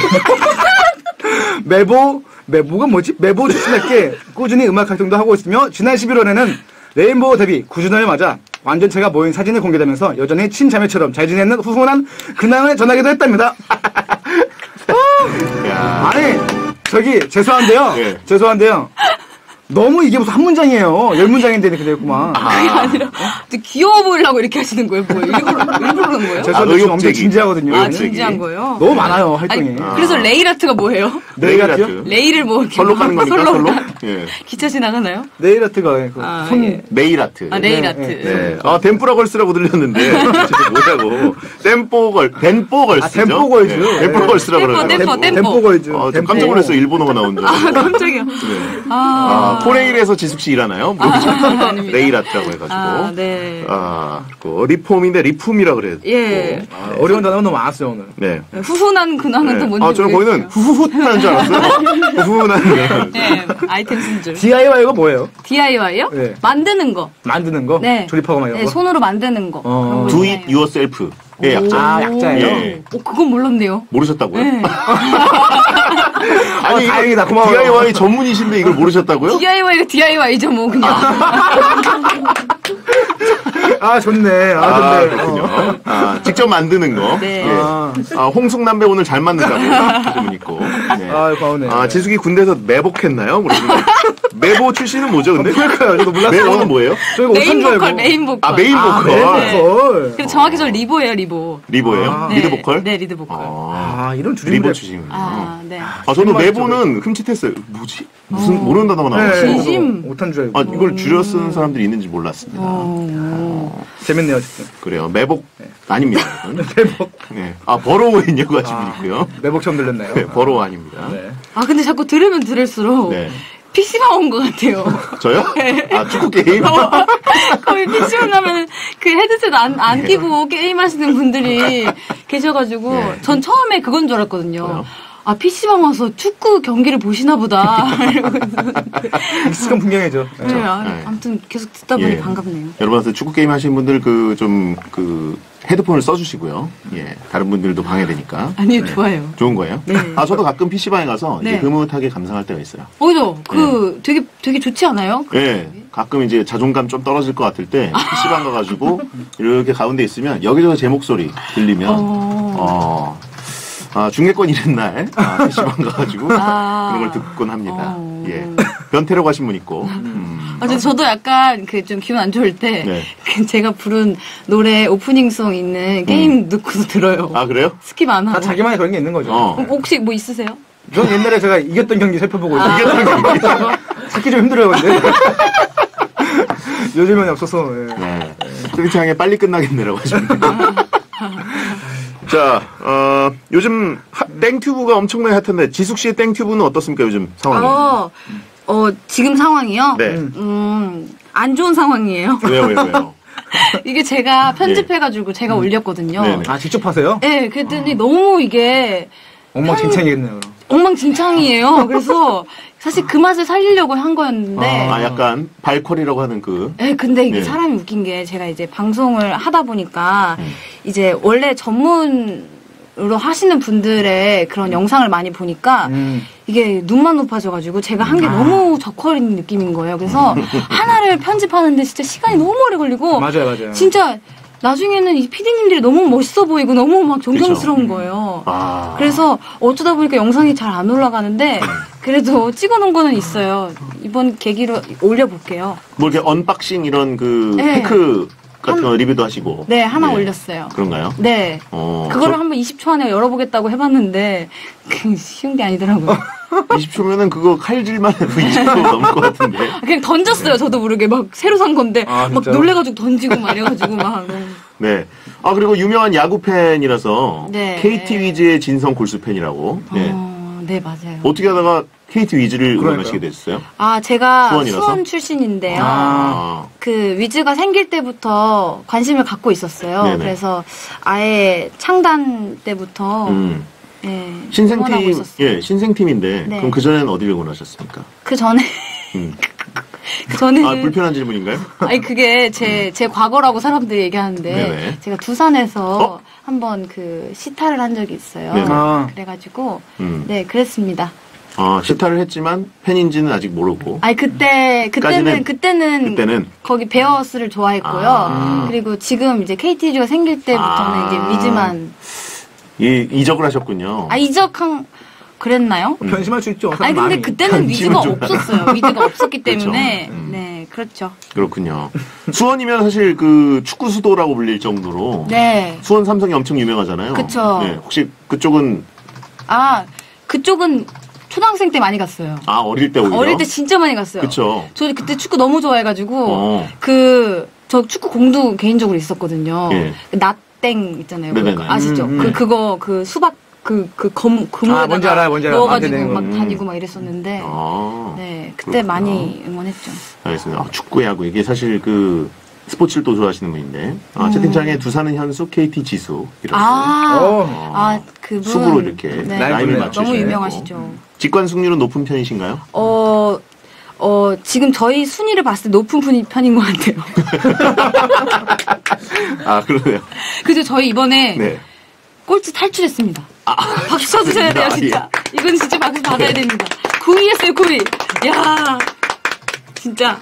메보 메보가 뭐지? 메보 출신답게 꾸준히 음악 활동도 하고 있으며 지난 십일월에는 레인보우 데뷔 구 주년을 맞아 완전체가 모인 사진을 공개되면서 여전히 친자매처럼 잘 지내는 후훈한 근황을 전하기도 했답니다. 야. 아니 저기 죄송한데요. 예. 죄송한데요. 너무 이게 무슨 한 문장이에요. 열 문장인데 이렇게 됐구만. 그게 아니라 되게 귀여워 보이려고 이렇게 하시는 거예요. 뭐예요? 일부러, 일부러 그런 거예요? 죄송한데 지금 엄청 의욕제기. 진지하거든요. 아, 의욕제기. 진지한 거예요? 너무 많아요 활동이. 아니, 그래서 레이라트가 뭐예요? 네일아트요? 레이를 뭐 이렇게 설로 가는 겁니까? 설로 설로? 가- 예. 기차 지나가나요? 네일아트가 그 아, 손 예. 네일 아트. 아, 레이라트. 네, 네. 아, 댐프라걸스라고 들렸는데, 진짜 뭐냐고. 댐뽀걸, 댐뽀걸스죠? 아, 댐뽀걸즈. 네. 댐뽀걸스라고 댐뽀, 그러는데. 댐뽀, 댐뽀. 댐뽀걸즈. 아, 좀 깜짝 놀랐어요. 일본어가 나온 줄. 아, 깜짝이야. 네. 아, 아, 코레일에서 지숙 씨 일하나요? 모르죠. 아닙니다. 네일 아트라고 해가지고. 아, 네. 아, 그 리폼인데 리품이라 그래요. 예. 아, 어려운 단어가 너무 많았어요 오늘. 네. 후훈한 근황은 또 네. 뭔지 아, 저는 거기는 모르겠어요. 후후후하는 줄 알았어요. 후후하는 네, 아이템 쓴 줄. 디아이와이가 뭐예요? 디아이와이요? 네. 만드는 거. 만드는 거? 네. 조립하고 막 이런 네, 거? 손으로 만드는 거. 어. 그런 거 Do it 있잖아요. yourself. 예, 약자. 아, 약자예요? 예. 오, 그건 몰랐네요. 모르셨다고요? 네. 어, 다행이다. 고마워요. 디아이와이 전문이신데 이걸 모르셨다고요? 디아이와이가 디아이와이죠, 뭐, 그냥. 아 좋네. 아, 아, 좋네. 그렇군요. 어. 아, 직접 만드는 거. 네. 예. 아, 아, 홍숙남배 오늘 잘 만든다고 질문 있고. 네. 아 고마우네. 아, 지숙이 군대에서 매복했나요? 모르겠는데. 매보 출신은 뭐죠, 근데? 그럴까요? 저도 몰랐어요. 매보는 뭐예요? 저희가 메인 옷한 줄 알고. 보컬, 메인 보컬. 아, 메인 아, 보컬. 메인 보컬. 그래서 정확히 저 리보예요, 리보. 리보예요? 아. 네, 리드 보컬? 네, 리드 보컬. 아, 아 이런 줄임 리보 출신이군요. 아, 네. 아, 저는 매보는 흠칫했어요. 뭐지? 무슨, 모르는 단어가 나왔어요. 진심. 못한 줄 알고. 아, 이걸 줄여 쓰는 사람들이 있는지 몰랐습니다. 어, 재밌네요, 어쨌든. 그래요. 매복 아닙니다. 여러분. 매복. 네. 아, 버로우 있냐고 하신 분 있고요. 매복 처음 들렸나요? 네, 버로우 아닙니다. 네. 아, 근데 자꾸 들으면 들을수록 네. 피씨방 온 것 같아요. 저요? 아, 축구 게임? 어, 거의 피씨방 가면 그 헤드셋 안, 안 끼고 게임하시는 분들이 계셔가지고 네. 전 처음에 그건 줄 알았거든요. 뭐요? 아, 피씨방 와서 축구 경기를 보시나 보다. 이러고 익숙한 풍경이죠. 네. 네, 아, 네. 아무튼 계속 듣다 보니 예. 반갑네요. 여러분한테 축구 게임 하시는 분들 그 좀 그 헤드폰을 써주시고요. 예, 다른 분들도 방해되니까. 아니, 좋아요. 좋은 거예요? 네. 아, 저도 가끔 피씨방에 가서 이제 네. 흐뭇하게 감상할 때가 있어요. 어, 그죠? 그 되게, 되게 좋지 않아요? 예, 가끔 이제 자존감 좀 떨어질 것 같을 때 피씨방 가가지고 이렇게 가운데 있으면 여기저기 제 목소리 들리면 어. 어, 아, 중계권 잃은 날 아, 피씨방 가가지고 아. 그런 걸 듣곤 합니다. 어. 예, 변태라고 하신 분 있고. 음. 아, 근데 저도 약간 그 좀 기분 안 좋을 때 네. 그 제가 부른 노래 오프닝송 있는 게임 넣고서 들어요. 아, 그래요? 스킵 안 하고. 다 자기만의 그런 게 있는 거죠. 어. 어, 혹시 뭐 있으세요? 전 옛날에 제가 이겼던 경기 살펴보고 아. 있어요. 이겼던 경기. 찾기 좀 힘들어요, 근데. 요즘은 없어서. 예. 네. 트위팅에 빨리 끝나겠네라고 하십니다. 자, 어, 요즘 하- 땡튜브가 엄청나게 핫한데 지숙 씨의 땡튜브는 어떻습니까 요즘 상황이? 어, 어, 지금 상황이요? 네. 음, 안 좋은 상황이에요. 왜요, 왜요, 왜요? 이게 제가 편집해가지고 제가 올렸거든요. 네네. 아, 직접 하세요? 네, 그랬더니 너무 이게 엉망진창이겠네요. 엉망진창이에요. 그래서 사실 그 맛을 살리려고 한 거였는데. 아, 약간 발콜이라고 하는 그. 네, 근데 이게 네. 사람이 웃긴 게 제가 이제 방송을 하다 보니까 음. 이제 원래 전문으로 하시는 분들의 그런 영상을 많이 보니까 음. 이게 눈만 높아져가지고 제가 한 게 너무 저컬인 느낌인 거예요. 그래서 하나를 편집하는데 진짜 시간이 너무 오래 걸리고 맞아요, 맞아요. 진짜 나중에는 이 피디님들이 너무 멋있어 보이고 너무 막 존경스러운 거예요. 아. 그래서 어쩌다 보니까 영상이 잘 안 올라가는데 그래도 찍어놓은 거는 있어요. 이번 계기로 올려볼게요. 뭐 이렇게 언박싱 이런 그 네. 테크 같은 거 리뷰도 하시고. 네, 하나 네. 올렸어요. 그런가요? 네. 어, 그거를 저- 한번 이십 초 안에 열어보겠다고 해봤는데 그 쉬운 게 아니더라고요. 이십 초면은 그거 칼질만 해도 이십 초 넘을 것 같은데. 그냥 던졌어요. 저도 모르게 막 새로 산 건데 아, 막 진짜요? 놀래가지고 던지고 말해가지고 막. 너무. 네. 아, 그리고 유명한 야구 팬이라서 네. 케이티 위즈의 진성 골수 팬이라고. 네. 어, 네 맞아요. 어떻게 하다가 케이티 위즈를 그러니까요. 응원하시게 됐어요? 아 제가 수원이라서? 수원 출신인데요. 아. 그 위즈가 생길 때부터 관심을 갖고 있었어요. 네네. 그래서 아예 창단 때부터 음. 예, 응원하고 신생팀, 있었어요. 예, 신생팀인데. 네. 그럼 그전에는 어디를 응원하셨습니까? 그 전에 음. 그 전에 아, 불편한 질문인가요? 아니 그게 제 제 과거라고 사람들이 얘기하는데 네네. 제가 두산에서 어? 한번 그 시타를 한 적이 있어요. 네네. 아. 그래가지고 음. 네 그랬습니다. 아, 시타를 했지만 팬인지는 아직 모르고. 아니 그때 까지는- 그때는 그때는 그때는 거기 베어스를 좋아했고요. 아. 그리고 지금 이제 케이티가 생길 때부터는 아. 이제 위즈만 이, 이적을 하셨군요. 아 이적한 그랬나요? 음. 변심할 수 있죠. 아니 근데 마음이. 그때는 위즈가 좀- 없었어요. 위즈가 없었기 그렇죠. 때문에 음. 네 그렇죠. 그렇군요. 수원이면 사실 그 축구 수도라고 불릴 정도로. 네. 수원 삼성이 엄청 유명하잖아요. 그쵸. 네, 혹시 그쪽은 아 그쪽은 초등학생 때 많이 갔어요. 아 어릴 때 오히려. 어릴 때 진짜 많이 갔어요. 그쵸. 저 그때 축구 너무 좋아해가지고 어. 그 저 축구 공도 개인적으로 있었거든요. 예. 그 나땡 있잖아요. 네네네. 그거 아시죠? 음, 음. 그 그거 그 수박 그그검 금에다가 아, 뭔지 알아요, 뭔지 알아요. 넣어가지고 안 되는 막 거. 다니고 막 이랬었는데 아, 네 그때 그렇구나. 많이 응원했죠. 알겠습니다. 아, 축구, 야구 이게 사실 그 스포츠를 또 좋아하시는 분인데 아, 채팅창에 두산은 현수, 케이티 지수 이렇게 음. 아, 어. 아 그분 수구로 이렇게 네. 라임을 네. 맞추시고 너무 유명하시죠. 직관 승률은 높은 편이신가요? 어, 어, 지금 저희 순위를 봤을 때 높은 분이 편인 것 같아요. 아 그러네요. 그래서 저희 이번에 네. 꼴찌 탈출했습니다. 박수 쳐주셔야 돼요, 진짜. 이건 진짜 박수 받아야 됩니다. 구 위 했어요, 구 위. 야 진짜.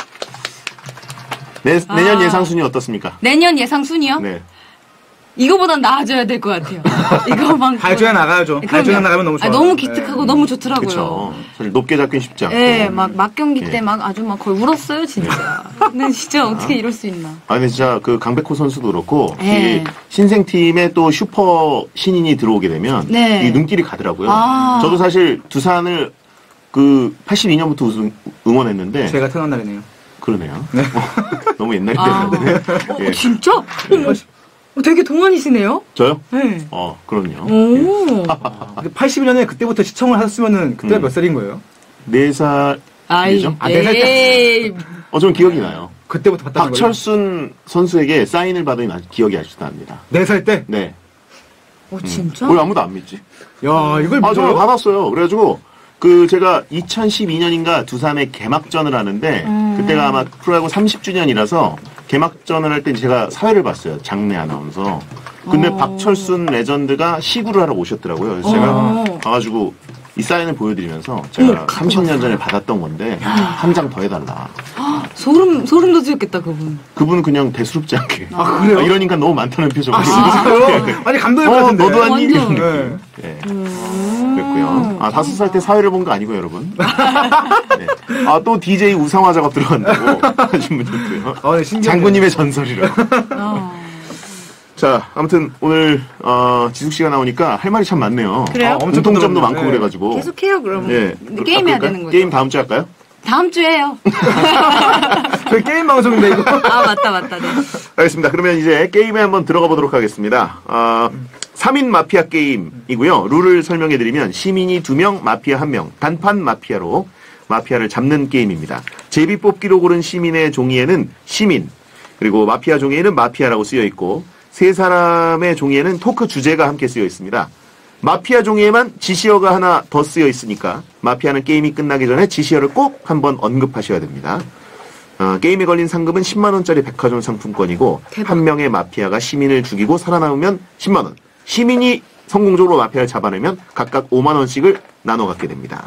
내, 내년 아. 예상 순위 어떻습니까? 내년 예상 순위요? 네. 이거보단 나아져야 될 것 같아요. 이거만. 발전해 나가야죠. 그럼요. 발전해 나가면 너무 아, 좋아요. 너무 기특하고 너무 좋더라고요. 그렇죠. 사실 높게 잡긴 쉽지 않고. 예, 막, 막 경기 예. 때 막 아주 막 거의 울었어요, 진짜. 근데 진짜 어떻게 이럴 수 있나. 아, 근데 진짜 그 강백호 선수도 그렇고, 예. 이 신생팀에 또 슈퍼 신인이 들어오게 되면, 네. 이 눈길이 가더라고요. 아. 저도 사실 두산을 그 팔십이 년부터 우승, 응원했는데, 제가 태어난 날이네요. 그러네요. 어, 너무 옛날이 아. 됐는데. 어, 예. 진짜? 어머, 어, 되게 동안이시네요? 저요? 네. 어, 그럼요. 오. 근데 팔십이 년에 그때부터 시청을 하셨으면은 그때가 음. 몇 살인 거예요? 네 살, 아이, 이죠? 아, 네 살 에이. 어, 저는 기억이 나요. 그때부터 봤다는 거예요? 박철순 선수에게 사인을 받은 나- 기억이 아직도 납니다. 네 살 때? 네. 어, 진짜? 왜 아무도 안 믿지? 야, 이걸 아, 정말 믿어요? 받았어요. 그래가지고, 그, 제가 이천십이 년인가 두산에 개막전을 하는데, 음. 그때가 아마 프로야구 삼십 주년이라서, 개막전을 할 때 제가 사회를 봤어요. 장내 아나운서. 근데 어. 박철순 레전드가 시구를 하러 오셨더라고요. 그래서 제가 어. 가가지고, 이 사인을 보여드리면서, 어머, 제가 갖고 삼십 년 전에 받았던 건데, 한 장 더 해달라. 소름, 소름 돋으셨겠다, 그분. 그분은 그냥 대수롭지 않게. 아, 그래요? 아, 이러니까 너무 많다는 표정을. 아, 진짜요? 아니, 감동일 것 어, 같은데. 너도 하니? 완전. 이런 느낌. 네. 그랬고요. 아, 다섯 살 때 사회를 본 거 아니고요, 여러분. 네. 아, 또 디제이 우상화 작업 들어간다고 하신 분도 있고요. 아, 네, 신기하네요. 장군님의 전설이라고. 어. 자, 아무튼 오늘 어, 지숙 씨가 나오니까 할 말이 참 많네요. 그래요? 아, 엄청 공통점도 부드럽네요. 많고 네. 그래가지고. 계속해요, 그럼. 예. 근데 게임 해야 할까요? 되는 거죠. 게임 다음 주에 할까요? 다음 주에 해요. 저희 게임 방송인데, 이거. 아, 맞다, 맞다, 네. 알겠습니다. 그러면 이제 게임에 한번 들어가 보도록 하겠습니다. 어, 삼 인 마피아 게임이고요. 룰을 설명해드리면 시민이 두 명, 마피아 한 명, 단판 마피아로 마피아를 잡는 게임입니다. 제비 뽑기로 고른 시민의 종이에는 시민, 그리고 마피아 종이에는 마피아라고 쓰여 있고 세 사람의 종이에는 토크 주제가 함께 쓰여 있습니다. 마피아 종이에만 지시어가 하나 더 쓰여 있으니까 마피아는 게임이 끝나기 전에 지시어를 꼭 한번 언급하셔야 됩니다. 어, 게임에 걸린 상금은 십만 원짜리 백화점 상품권이고 대박. 한 명의 마피아가 시민을 죽이고 살아남으면 십만 원, 시민이 성공적으로 마피아를 잡아내면 각각 오만 원씩을 나눠 갖게 됩니다.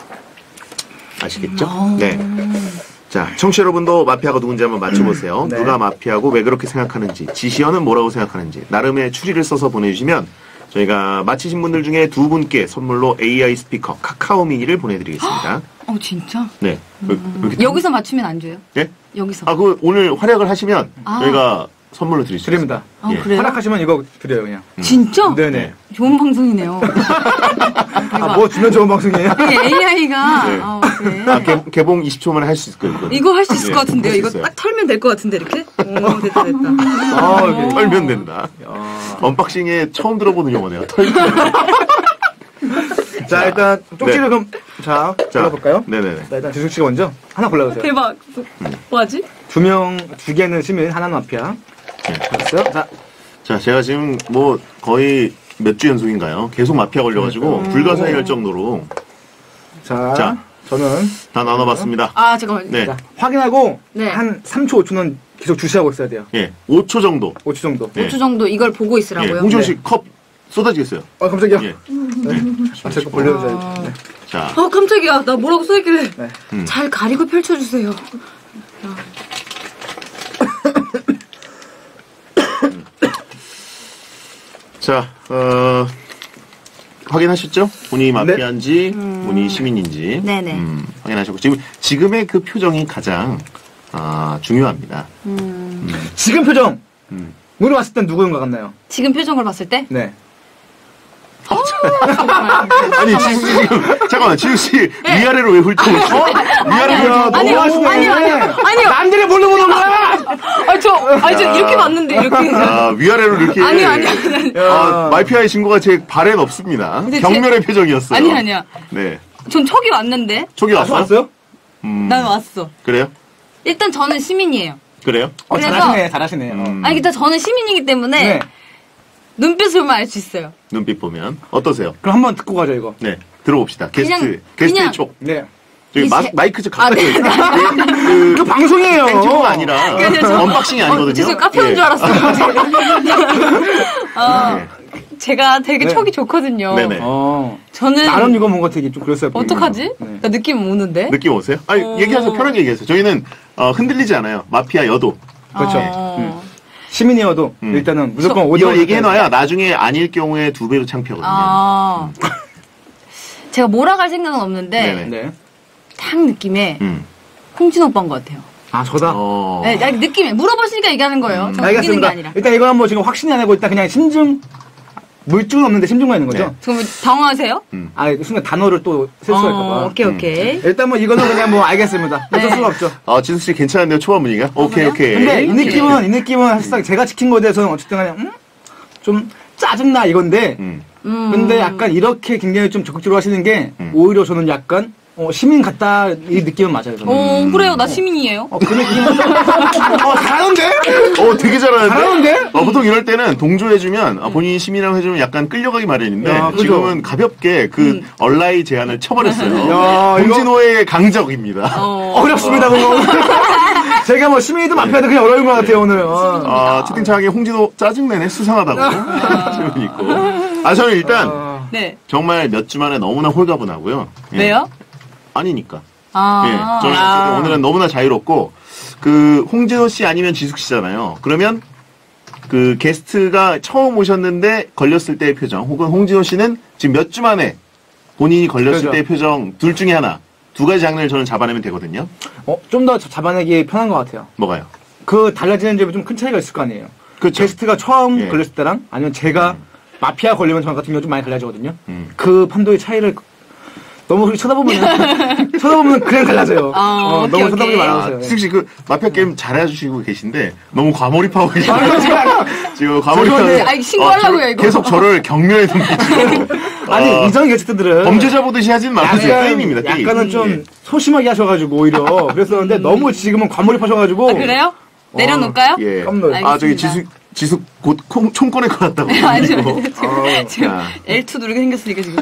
아시겠죠? 네. 자, 청취자 여러분도 마피아가 누군지 한번 맞춰보세요. 네. 누가 마피아고 왜 그렇게 생각하는지, 지시어는 뭐라고 생각하는지 나름의 추리를 써서 보내주시면 저희가 맞히신 분들 중에 두 분께 선물로 에이아이 스피커 카카오 미니를 보내드리겠습니다. 어, 진짜? 네. 왜- 왜 이렇게 여기서 맞추면 안 줘요? 네? 여기서. 아, 그 오늘 활약을 하시면 아. 저희가 선물로 드릴 수 드립니다. 아, 예. 그래요? 허락하시면 이거 드려요, 그냥. 진짜? 네네. 좋은 방송이네요. 아, 뭐 주면 좋은 방송이에요? 에이아이가 네. 아, 그래. 아, 개, 개봉 이십 초 만에 할 수 있을 거예요. 이거. 이거 할 수 있을 예, 것 같은데요. 할수 이거 있어요. 딱 털면 될 것 같은데 이렇게? 오 됐다 됐다. 아, 이렇게. 털면 된다. 아. 언박싱에 처음 들어보는 용어네요. 털면. 자, 일단 쪽지를 그럼 자, 골라볼까요? 네네네. 자, 일단 지숙 씨가 먼저 하나 골라주세요. 대박. 뭐하지? 두 명, 두 개는 시민, 하나는 마피아. 네. 됐어요? 자, 자, 제가 지금 뭐 거의 몇 주 연속인가요? 계속 마피아 걸려가지고 불가사의할 정도로 자, 자. 저는 다 나눠봤습니다. 아 잠깐만. 네. 자, 확인하고 네. 한 삼 초, 오 초는 계속 주시하고 있어야 돼요. 예. 오 초 정도. 오 초 정도. 네. 오 초 정도 이걸 보고 예. 있으라고요. 홍지원 네. 씨 컵 쏟아지겠어요. 아, 깜짝이야. 예. 아, 제거 벌려줘야지. 네. 자, 어 깜짝이야. 나 뭐라고 써있길래. 네. 음. 잘 가리고 펼쳐주세요. 자, 어, 확인하셨죠? 본인이 마피아인지, 본인이 시민인지. 네네. 음, 확인하셨고. 지금, 지금의 그 표정이 가장, 아, 중요합니다. 지금 표정! 음. 오늘 봤을 땐 누구인 것 같나요? 지금 표정을 봤을 때? 네. 아니, 지금, 지금, 잠깐만, 지금 씨, 위아래로 왜 훑어오시죠? 위아래로 야, 훑어 아니요, 너무하시네. 아니요, 아니요, 아니요. 남들이 뭘로 보는 거야! 아, 저, 아, 저 이렇게 봤는데, 이렇게. 아, 위아래로 이렇게. 아니요, 아니요, 아니요. 아, 마피아의 친구가 제 발엔 없습니다. 근데 경멸의 표정이었어요. 아니, 아니야. 네. 전 촉이 왔는데? 촉이 아, 왔어요? 왔어요? 음, 난 왔어. 그래요? 일단 저는 시민이에요. 그래요? 어, 그래서- 잘하시네, 잘하시네. 어. 음, 아니, 일단 저는 시민이기 때문에 네. 눈빛을 보면 알 수 있어요. 눈빛 보면. 어떠세요? 그럼 한번 듣고 가죠, 이거. 네. 들어봅시다. 게스트, 그냥- 게스트의 그냥- 촉. 네. 저기 이 마, 제- 마이크 좀 아, 가까이. 네. 그, 이거 방송이에요. 땡초가 아니라 그냥 저- 언박싱이 아니거든요. 어, 죄송, 카페 온 예. 줄 알았어요. 어, 네. 제가 되게 네. 촉이 좋거든요. 네네. 어. 저는 나름 이거 뭔가 되게 좀 그랬어요. 어떡하지? 네. 나 느낌 오는데? 느낌 오세요? 아니, 어. 얘기하세요. 편하게 얘기하세요. 저희는 어, 흔들리지 않아요. 마피아 여도. 그렇죠. 어. 시민이어도 음. 일단은 무조건 이걸 오디오 얘기해놔야 나중에 아닐 경우에 두 배로 창피하거든요. 아. 제가 몰아갈 생각은 없는데, 네네. 네. 딱 느낌에 음. 홍진 오빠인 것 같아요. 아, 저다. 어. 네, 나 느낌에 물어보시니까 얘기하는 거예요. 저 우기는 게 알겠습니다. 아니라. 일단 이거 한번 지금 확신이 안 하고 일단 그냥 심증 물증은 없는데 심증만 있는 거죠? 네. 그럼 당황하세요? 아, 순간 단어를 또 쓸 수가 어, 있을까봐. 오케이, 오케이. 일단 뭐 이거는 그냥 뭐 알겠습니다. 어쩔 네. 수가 없죠. 아, 지수 씨 괜찮은데요? 초반 분위기가? 오케이, 그래요? 오케이. 근데 이 느낌은 이 느낌은 사실상 제가 지킨 거에 대해서는 어쨌든 그냥 음? 좀 짜증나 이건데 음. 음. 근데 약간 이렇게 굉장히 좀 적극적으로 하시는 게 음. 오히려 저는 약간 어, 시민 같다 이 느낌은 맞아요. 저는. 어, 그래요. 나 시민이에요. 어, 그 느낌은 어, 잘하는데? 어, 되게 잘하는데? 잘하는데? 어, 보통 이럴 때는 동조해주면, 아, 본인이 시민이라고 해주면 약간 끌려가기 마련인데, 야, 그죠? 지금은 가볍게 그 얼라이 제한을 쳐버렸어요. 야, 이거- 홍진호의 강적입니다. 어. 어렵습니다, 그거. 제가 뭐 시민이든 마피아든 그냥 어려운 것 같아요, 오늘. 어. 아, 채팅창에 홍진호 짜증내네? 수상하다고. 질문 있고. 아, 저는 일단, 어. 네. 정말 몇 주 만에 너무나 홀가분하고요. 예. 왜요? 아니니까. 아. 예, 저는 어쨌든 오늘은 너무나 자유롭고, 그, 홍진호 씨 아니면 지숙 씨잖아요. 그러면, 그, 게스트가 처음 오셨는데 걸렸을 때의 표정, 혹은 홍진호 씨는 지금 몇 주 만에 본인이 걸렸을 그죠. 때의 표정, 둘 중에 하나, 두 가지 장르를 저는 잡아내면 되거든요. 어, 좀 더 잡아내기 편한 것 같아요. 뭐가요? 그 달라지는 점이 좀 큰 차이가 있을 거 아니에요. 그렇죠. 게스트가 처음 예. 걸렸을 때랑 아니면 제가 마피아 걸리면 저 같은 경우 좀 많이 달라지거든요. 음. 그 판도의 차이를 너무 그렇게 쳐다보면 쳐다보면 그냥 달라져요. 아, 어, 오케이, 너무 쳐다보지 오케이. 아, 말아보세요. 지숙 씨 그 마피아 게임 잘해주시고 계신데, 너무 과몰입하고 계시네요. 지금 죄송한데, 과몰입하고. 아니, 신고하려고요, 저- 이거. 계속 저를 경멸의 눈빛으로. 아니 어, 이전 게스트들은 범죄자 보듯이 하진 마세요. 약간, 게임입니다, 게임. 약간은 좀 예. 소심하게 하셔가지고 오히려 그랬었는데 너무 지금은 과몰입하셔가지고 아, 그래요? 내려놓을까요? 예. 깜놀. 아, 저기 알겠습니다. 지숙, 지숙 곧 콩, 총 꺼낼 것 같다고. 아니, 그리고, 아니, 지금, 지금 자. 엘 투 누르게 생겼으니까 지금.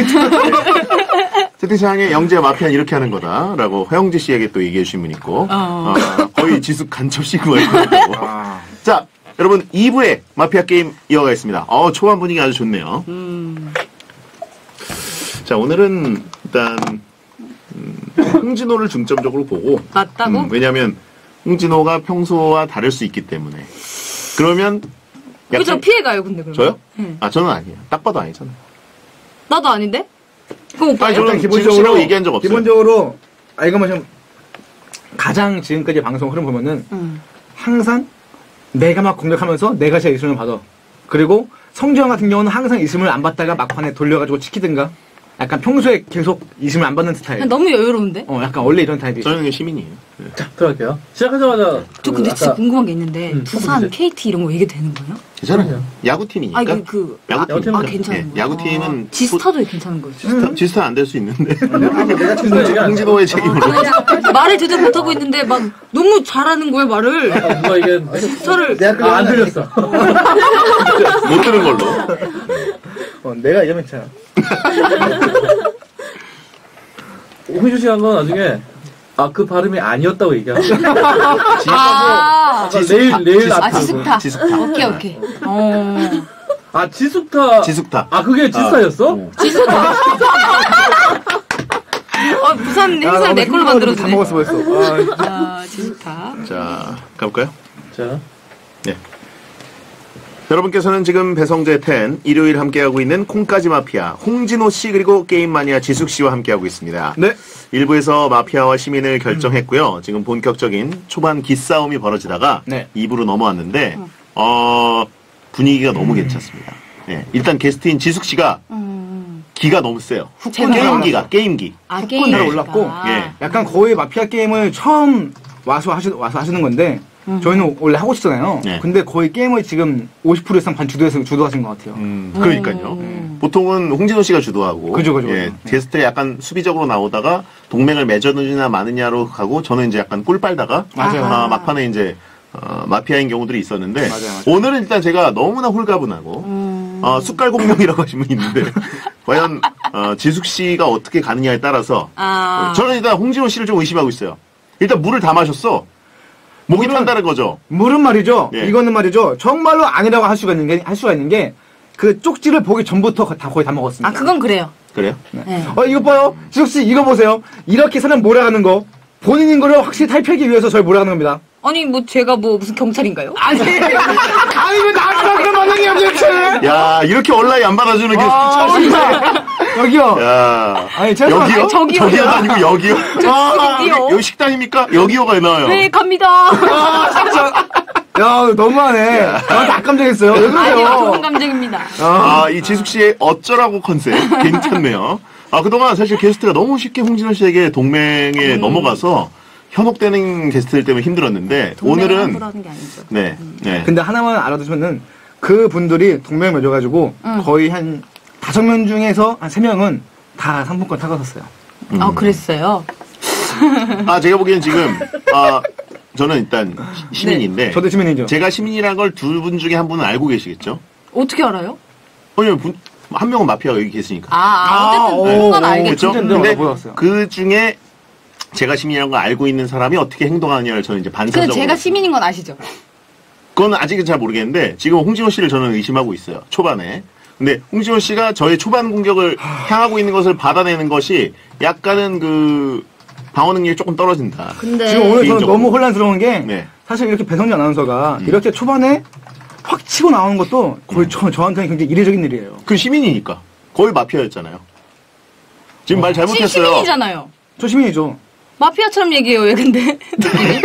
채팅창에 영재 마피아 이렇게 하는 거다라고 허영지 씨에게 또 얘기해 주신 분 있고, 어. 어, 거의 지숙 간첩 시그마 있고. 아, 자, 여러분 이 부에 마피아 게임 이어가겠습니다. 어, 초반 분위기 아주 좋네요. 음. 자, 오늘은 일단 음, 홍진호를 중점적으로 보고, 맞다고? 음, 왜냐하면 홍진호가 평소와 다를 수 있기 때문에. 그러면 그죠? 약간 피해가요, 근데 그러면. 저요? 응. 아, 저는 아니에요. 딱 봐도 아니잖아요. 나도 아닌데? 그럼 오빠요? 아니, 저는 일단 기본적으로 기본적으로 얘기한 적 없어요. 기본적으로 아 이거 뭐 좀 가장 지금까지 방송 흐름 보면은 응. 항상 내가 막 공격하면서 내가 제일 이승을 받아. 그리고 성주형 같은 경우는 항상 이승을 안 받다가 막판에 돌려가지고 치키든가. 약간 평소에 계속 이승을 안 받는 스타일. 너무 여유로운데? 어, 약간 원래 이런 타입이. 저는 시민이에요. 네. 자, 들어갈게요. 시작하자마자. 저 그 근데 진짜 아까 궁금한 게 있는데 음, 두산, 첫 번째. 케이티 이런 거 이게 되는 거예요? 괜찮아요. 야구팀이니까. 아 이게 그 야구팀. 아, 괜찮은 네, 거예요? 야구팀은 아, 지스타도 괜찮은 거예요? 지스타, 지스타 안 될 수 있는데. 내가 진짜 얘기 안 홍진호의 책임으로. 아니, 말을 제대로 못하고 있는데 막 너무 잘하는 거예요 말을. 누가 이게. 지스타를 아, 안 들렸어. 못 들은 걸로. 어, 내가 이러면 괜찮아. 홍희주 씨한 건 나중에, 아, 그 발음이 아니었다고 얘기하고. 아, 아까 레일, 레일 아 앞에. 지스타. 지스타. 오케이 오케이. 어. 아, 지숙타. 지숙타. 아, 그게 지스타였어? 지스타. 어 부산 행사를 내 걸로 다 만들어주네. 먹었어 벌써. 아, 아 지스타. 자, 가볼까요? 자. 네. 여러분께서는 지금 배성재 텐 일요일 함께하고 있는 콩까지 마피아 홍진호 씨 그리고 게임 마니아 지숙 씨와 함께하고 있습니다. 네. 일 부에서 마피아와 시민을 결정했고요. 지금 본격적인 초반 기싸움이 벌어지다가 네. 이 부로 넘어왔는데 어, 분위기가 너무 괜찮습니다. 네. 일단 게스트인 지숙 씨가 음. 기가 너무 세요. 제가요? 게임기가 게임기. 아 잘 게임 올랐고, 예. 약간 거의 마피아 게임을 처음 와서 하시, 와서 하시는 건데, 저희는 원래 하고 싶잖아요. 네. 근데 거의 게임을 지금 오십 퍼센트 이상 반 주도해서 주도하신 것 같아요. 음, 그러니까요. 음. 보통은 홍진호 씨가 주도하고 그죠, 그죠, 예, 그죠. 게스트에 약간 수비적으로 나오다가 동맹을 맺어느냐 마느냐로 가고 저는 이제 약간 꿀 빨다가 맞아요. 아, 막판에 이제 어, 마피아인 경우들이 있었는데 맞아요, 맞아요. 오늘은 일단 제가 너무나 홀가분하고 음. 어, 숟갈 공룡이라고 하신 분이 있는데 과연 어, 지숙 씨가 어떻게 가느냐에 따라서 아. 저는 일단 홍진호 씨를 좀 의심하고 있어요. 일단 물을 다 마셨어. 목이 물은- 탄다는 거죠. 물은 말이죠. 예. 이거는 말이죠. 정말로 아니라고 할 수가 있는 게, 할 수가 있는 게, 그 쪽지를 보기 전부터 거- 다 거의 다 먹었습니다. 아 그건 그래요. 그래요? 네. 어, 이거 봐요. 지숙씨, 이거 보세요. 이렇게 사람 몰아가는 거. 본인인 거를 확실히 탈피하기 위해서 저를 몰아가는 겁니다. 아니 뭐 제가 뭐 무슨 경찰인가요? 아니, 아니, 왜 나한테 그런 반응이야, 도대체! 야 이렇게 온라인 안 받아주는 게 아, 진짜. 여기요. 야. 아니, 제가 여기요? 아니, 저기요. 저기요가 아니고 여기요? 아, 저기요. 여기, 여기 식당입니까? 여기요가 나와요. 네 갑니다. 아, 진짜. 야, 너무하네. 저한테 악감정했어요. 왜 아니요 좋은 그러세요? 감정입니다. 아, 이 지숙 씨의 어쩌라고 컨셉. 괜찮네요. 아, 그동안 사실 게스트가 너무 쉽게 홍진호 씨에게 동맹에 음. 넘어가서 현혹되는 게스트들 때문에 힘들었는데, 오늘은, 함부로 하는 게 아니죠. 네, 네. 근데 하나만 알아두시면은, 그 분들이 동맹을 맺어가지고, 응. 거의 한 다섯 명 중에서 한 세 명은 다 상품권 타고 샀어요. 아 그랬어요. 아, 제가 보기엔 지금, 아, 저는 일단 시- 시민인데, 저도 시민이죠. 제가 시민이라는 걸 두 분 중에 한 분은 알고 계시겠죠? 어떻게 알아요? 왜냐면 분- 한 명은 마피아가 여기 계시니까. 아, 아 어쨌든 아, 그런 건 오, 알겠죠. 그렇죠? 진짜 근데 보였어요. 그 중에 제가 시민이라는 걸 알고 있는 사람이 어떻게 행동하느냐를 저는 이제 근데 반사적으로. 제가 시민인 건 아시죠? 그건 아직은 잘 모르겠는데 지금 홍진호 씨를 저는 의심하고 있어요. 초반에. 근데 홍진호 씨가 저의 초반 공격을 향하고 있는 것을 받아내는 것이 약간은 그 방어 능력이 조금 떨어진다. 근데 지금 오늘 저는 개인적으로. 너무 혼란스러운 게, 네. 사실 이렇게 배성재 아나운서가 음. 이렇게 초반에 확 치고 나오는 것도 거의 저, 저한테는 굉장히 이례적인 일이에요. 그 시민이니까. 거의 마피아였잖아요. 지금 말 시, 잘못했어요. 시민이잖아요. 저 시민이죠. 마피아처럼 얘기해요. 왜 근데 느낌이?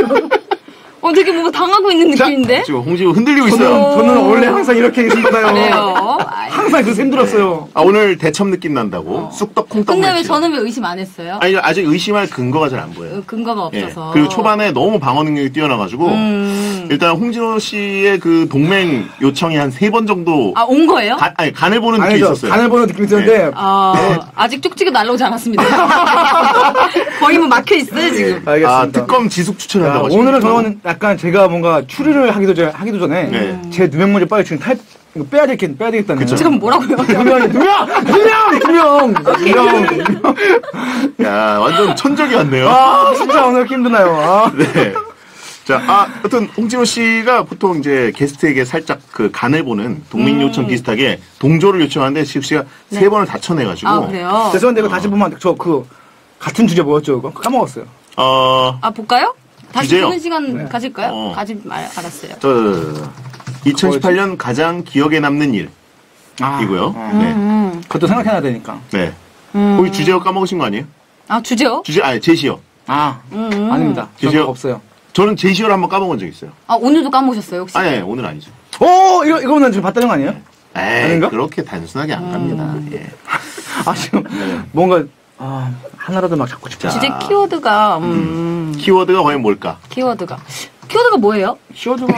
어 되게 뭔가 당하고 있는 자, 느낌인데? 지금 홍진호 흔들리고 저는, 있어요. 저는 원래 항상 이렇게 힘받아요. 그래요. 아이, 항상 그래서 힘들었어요. 아, 오늘 대첩 느낌 난다고. 쑥떡 콩떡 근데 왜 맛이에요. 저는 왜 의심 안 했어요? 아니 아직 의심할 근거가 잘 안 보여요. 어, 근거가 예. 없어서. 그리고 초반에 너무 방어 능력이 뛰어나가지고 음. 일단 홍진호 씨의 그 동맹 요청이 한 세 번 정도 아, 온 거예요? 가- 아니 간을 보는 느낌이 아니죠. 있었어요. 간을 보는 느낌이 있었는데, 아, 아직 쪽지가 날라오지 않았습니다. 거의 뭐 막혀 있어요, 지금. 알겠습니다. 아 특검 지속 야, 추천한다고. 오늘은 하시니까. 저는 약간 제가 뭔가 추리를 하기도 전에, 하기도 전에 네. 제 누명 문제 빨리 지금 탈, 이거 빼야 되겠, 빼야 되겠다는. 그쵸. 지금 뭐라고요? 두 명이, 두 명! 두 명! 두 명! 두 명! 야 완전 천적이 왔네요. 아, 진짜 오늘 이렇게 힘드나요. 아. 네. 자, 아, 하여튼 홍진호 씨가 보통 이제 게스트에게 살짝 그 간을 보는 동맹 요청 비슷하게 동조를 요청하는데 지숙 씨가 세 번을 다 쳐내가지고. 아, 그래요? 죄송한데 이거 다시 보면 안 돼. 저 그, 같은 주제 뭐였죠, 이거? 까먹었어요. 어, 아, 볼까요? 다시 주제요? 보는 시간 네. 가질까요? 어. 가지 말, 알았어요. 저, 이천십팔 년 가장 기억에 남는 일이고요. 아, 어. 네. 음, 그것도 생각해야 되니까. 네. 음. 거기 주제어 까먹으신 거 아니에요? 아, 주제요? 주제, 아니, 제시어. 아, 음. 아닙니다. 주제요? 저 없어요. 저는 제시어를 한번 까먹은 적 있어요. 아, 오늘도 까먹으셨어요, 혹시? 아니, 아니 오늘 아니죠. 오, 이거, 이거는 지금 봤다는 거 아니에요? 에이, 아닌가? 그렇게 단순하게 안 갑니다. 예. 아, 지금, 뭔가, 아, 하나라도 막 잡고 싶다. 자. 주제 키워드가, 음, 키워드가 과연 뭘까? 키워드가. 키워드가 뭐예요? 키워드가.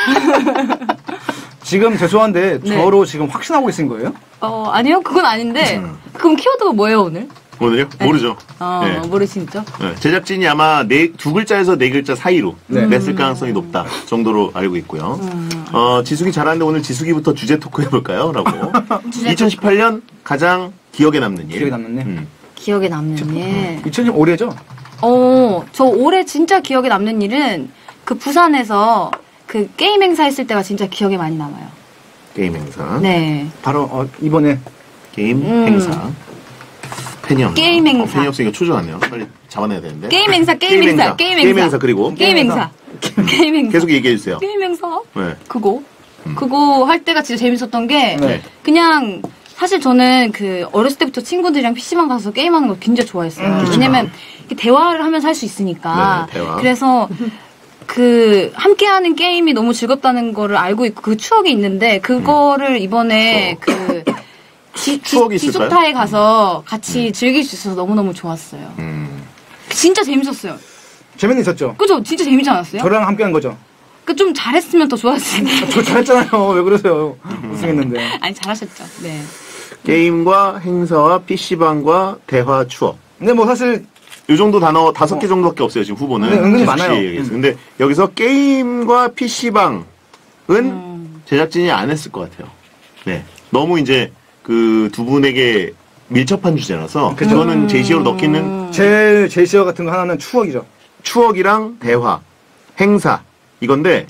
지금 죄송한데, 네. 저로 지금 확신하고 계신 거예요? 어, 아니요, 그건 아닌데. 그럼 키워드가 뭐예요, 오늘? 오늘요? 모르죠. 어, 예. 모르시죠? 네, 제작진이 아마 네, 두 글자에서 네 글자 사이로 네. 냈을 가능성이 높다 정도로 알고 있고요. 어, 지숙이 잘하는데 오늘 지숙이부터 주제 토크 해볼까요? 라고. 이천십팔 년 가장 기억에 남는 일. 기억에 남는 일? 음. 기억에 남는 일. 이천십 올해죠? 어, 저 올해 진짜 기억에 남는 일은 그 부산에서 그 게임 행사 했을 때가 진짜 기억에 많이 남아요. 게임 행사. 네. 바로, 어, 이번에. 게임 음. 행사. 팬이 없나? 게임 행사. 어, 팬이 없으니까 초조하네요. 빨리 잡아내야 되는데. 게임 행사, 게임 행사, 게임 행사. 게임 행사, 그리고. 게임 행사. 게임 행사. 계속 얘기해주세요. 게임 행사? 네. 그거. 그거 할 때가 진짜 재밌었던 게, 네. 그냥, 사실 저는 그, 어렸을 때부터 친구들이랑 피시방 가서 게임하는 거 굉장히 좋아했어요. 음. 왜냐면, 이렇게 대화를 하면서 할 수 있으니까. 네, 대화. 그래서, 그, 함께하는 게임이 너무 즐겁다는 거를 알고 있고, 그 추억이 있는데, 그거를 이번에 그, 지, 추억이 지, 있을까요? 지속타에 가서 같이 즐길 수 있어서 너무너무 좋았어요. 음. 진짜 재밌었어요. 재밌는 있었죠? 그죠? 진짜 재밌지 않았어요? 저랑 함께 한 거죠? 그 좀 잘했으면 더 좋았을 텐데. 저 잘했잖아요. 왜 그러세요? 우승했는데. 아니, 잘하셨죠. 네. 게임과 행사와 피시방과 대화 추억. 근데 뭐 사실, 이 정도 단어 다섯 개 정도밖에 없어요, 지금 후보는. 네, 은근히 지숙 씨 많아요. 얘기해서. 음. 근데 여기서 게임과 피시방은 음. 제작진이 안 했을 것 같아요. 네. 너무 이제 그 두 분에게 밀접한 주제라서 그죠. 그거는 제시어로 넣기는 제일 제시어 같은 거 하나는 추억이죠. 추억이랑 대화, 행사 이건데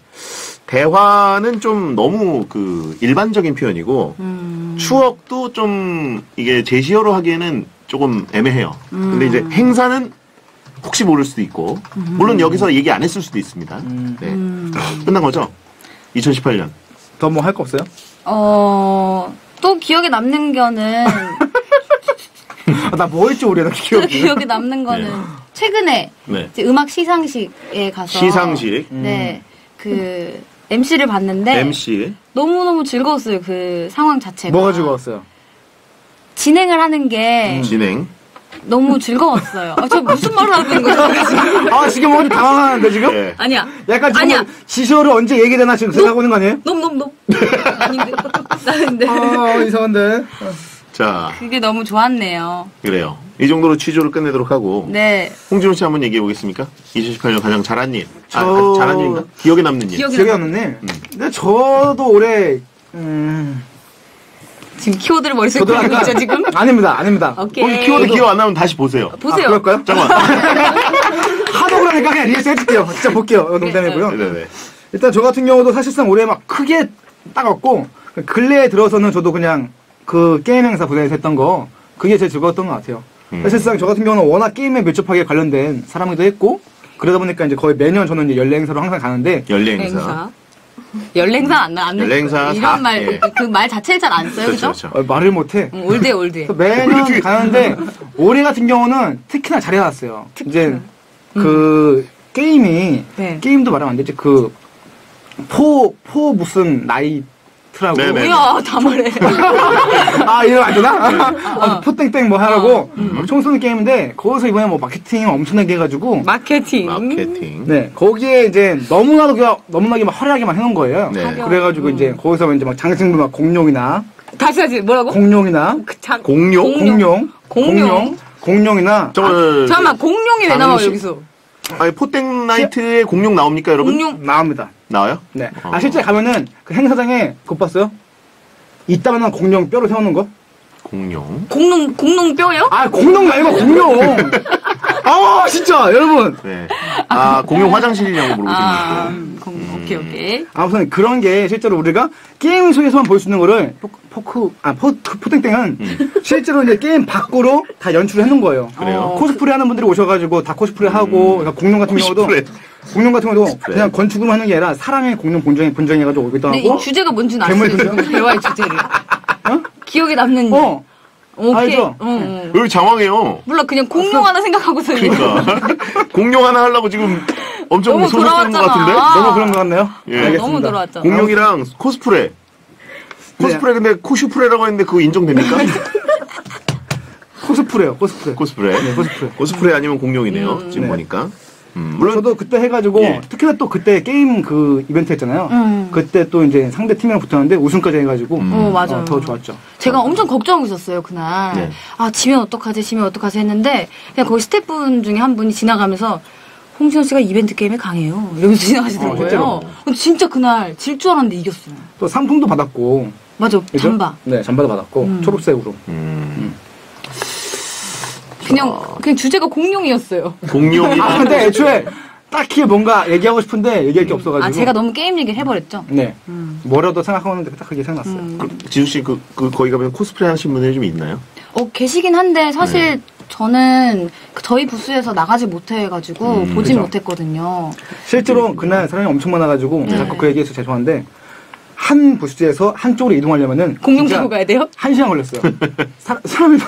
대화는 좀 너무 그 일반적인 표현이고 음. 추억도 좀 이게 제시어로 하기에는 조금 애매해요. 근데 이제 행사는 혹시 모를 수도 있고 물론 여기서 얘기 안 했을 수도 있습니다. 네. 끝난 거죠? 이천십팔 년. 더 뭐 할 거 없어요? 어, 또 기억에 남는 거는, 아, 나 뭐 했지, 올해? 나 또 기억이. 기억에 남는 거는, 최근에 네. 이제 음악 시상식에 가서. 시상식 네. 그, 엠씨를 봤는데. 엠씨 너무너무 즐거웠어요, 그 상황 자체가. 뭐가 즐거웠어요? 진행을 하는 게 진행. 너무 즐거웠어요. 아, 저 무슨 말을 하고 있는 거예요, 지금? 아, 지금 뭔가 당황하는데, 지금? 네. 아니야. 약간 지금 아니야. 지시어를 언제 얘기되나 지금 생각하고 있는 거 아니에요? 놈놈놈. 아닌데. 나는데. 아, 이상한데. 자, 그게 너무 좋았네요. 그래요. 이 정도로 취조를 끝내도록 하고 네. 홍진호 씨 한번 얘기해 보겠습니까? 이천십팔 년 가장 잘한 일. 아, 저- 가- 잘한 일인가? 기억에 남는 일. 기억에 기억이 남- 안 나네. 근데 저도 올해, 음. 지금 키워드를 머릿속에 저도 그리고 약간. 있죠, 지금? 아닙니다, 아닙니다. 오케이. 거기 키워드 기억 안 나면 다시 보세요. 보세요. 아, 그럴까요? 잠깐만. 하도 그러니까 그냥 리액션 해줄게요. 진짜 볼게요. 어, 농담이고요. 네네. 일단 저 같은 경우도 사실상 올해 막 크게 딱 없고, 근래에 들어서는 저도 그냥 그 게임 행사 부산에서 했던 거, 그게 제일 즐거웠던 것 같아요. 음. 사실상 저 같은 경우는 워낙 게임에 밀접하게 관련된 사람이기도 했고, 그러다 보니까 이제 거의 매년 저는 이제 연례 행사로 항상 가는데, 연례 행사. 행사. 연랭사 안 나, 안 연랭사 이런 사- 말, 예. 그 말 자체를 잘 안 써요, 그렇죠, 그죠? 그렇죠. 어, 말을 못해. 응, 올드에, 올드에. 그래서 매년 가는데, 올해 같은 경우는 특히나 잘해놨어요. 이제 그 게임이, 네. 게임도 말하면 안 되지. 그, 포, 포 무슨 나이트라고. 네네. 뭐야, 다 말해. 아, 이러면 안 되나? 아, 포땡땡 뭐 하라고. 총 쏘는 게임인데, 거기서 이번에 뭐 마케팅 엄청나게 해가지고. 마케팅. 마케팅. 네, 거기에 이제 너무나도 그냥, 너무나게 막 화려하게 막 해놓은 거예요. 네. 그래가지고 이제 거기서 이제 막 장승도 막 공룡이나, 다시 하지, 뭐라고? 공룡이나, 그 자, 공룡? 공룡, 공룡. 공룡이나, 저거 잠깐만, 공룡이 왜 나와, 장식? 여기서? 아니 포땡 나이트에 공룡 나옵니까, 여러분? 공룡. 나옵니다. 나와요? 네. 어. 아, 실제 가면은 그 행사장에 그거 봤어요? 이따만한 공룡 뼈를 세우는 거? 공룡. 공룡, 공룡 뼈요? 아, 공룡 말고 공룡! 아, 진짜, 여러분! 네. 아, 공룡 화장실이냐고 물어보시는 아, 분들. 공, 오케이, 오케이. 아무튼 그런 게 실제로 우리가 게임 속에서만 볼 수 있는 거를 포, 포크, 아, 포, 포땡땡은 실제로 이제 게임 밖으로 다 연출을 해놓은 거예요. 그래요? 코스프레 하는 분들이 오셔가지고 다 코스프레 하고, 그러니까 공룡 같은 경우도, 코스프레. 공룡 같은 경우도 코스프레. 그냥 건축으로 하는 게 아니라 사람의 공룡 본정에, 본정해가지고 오기도 근데 하고, 이 주제가 뭔지는 괴물 아시죠? 등장? 지금 대화의 주제를. 어? 기억에 남는 일. 어, 오케이. 알죠? 어, 어. 왜 장황해요? 몰라 그냥 공룡 하나 생각하고서 그러니까 공룡 하나 하려고 지금 엄청 너무 소설 쓰는 것 돌아왔잖아. 같은데? 너무 그런 것 같네요. 예. 알겠습니다. 너무 들어왔잖아. 공룡이랑 코스프레. 코스프레 근데 코슈프레라고 했는데 그거 인정됩니까? 코스프레요, 코스프레. 코스프레. 네, 코스프레. 코스프레 아니면 공룡이네요. 음. 지금 네. 보니까. 음, 물론 물론 저도 그때 해가지고 예. 특히나 또 그때 게임 그 이벤트 했잖아요. 음. 그때 또 이제 상대 팀이랑 붙었는데 우승까지 해가지고 음. 어, 맞아요. 어, 더 좋았죠. 제가 엄청 걱정하고 있었어요, 그날. 네. 아, 지면 어떡하지, 지면 어떡하지 했는데, 그냥 거기 스태프분 중에 한 분이 지나가면서, 홍진호 씨가 이벤트 게임에 강해요. 이러면서 지나가시더라고요. 어, 실제로. 근데 진짜 그날 질 줄 알았는데 이겼어요. 또 상품도 받았고. 맞아, 그죠? 잠바. 네, 잠바도 받았고 음. 초록색으로. 음, 그냥, 그냥 주제가 공룡이었어요. 공룡이 아 근데 애초에 딱히 뭔가 얘기하고 싶은데 얘기할 게 없어가지고. 아, 제가 너무 게임 얘기를 해버렸죠. 네. 음. 뭐라도 생각하고 있는데 딱 그게 생각났어요. 음. 그, 지수 씨, 그, 그, 거기 가면 코스프레 하신 분들이 좀 있나요? 어, 계시긴 한데, 사실 네. 저는 그 저희 부스에서 나가지 못해가지고, 음, 보진 그죠. 못했거든요. 실제로 그날 사람이 엄청 많아가지고 네. 자꾸 그 얘기해서 죄송한데 한 부스에서 한쪽으로 이동하려면은 공룡 진짜 타고 가야 돼요? 한 시간 걸렸어요. 사, 사람이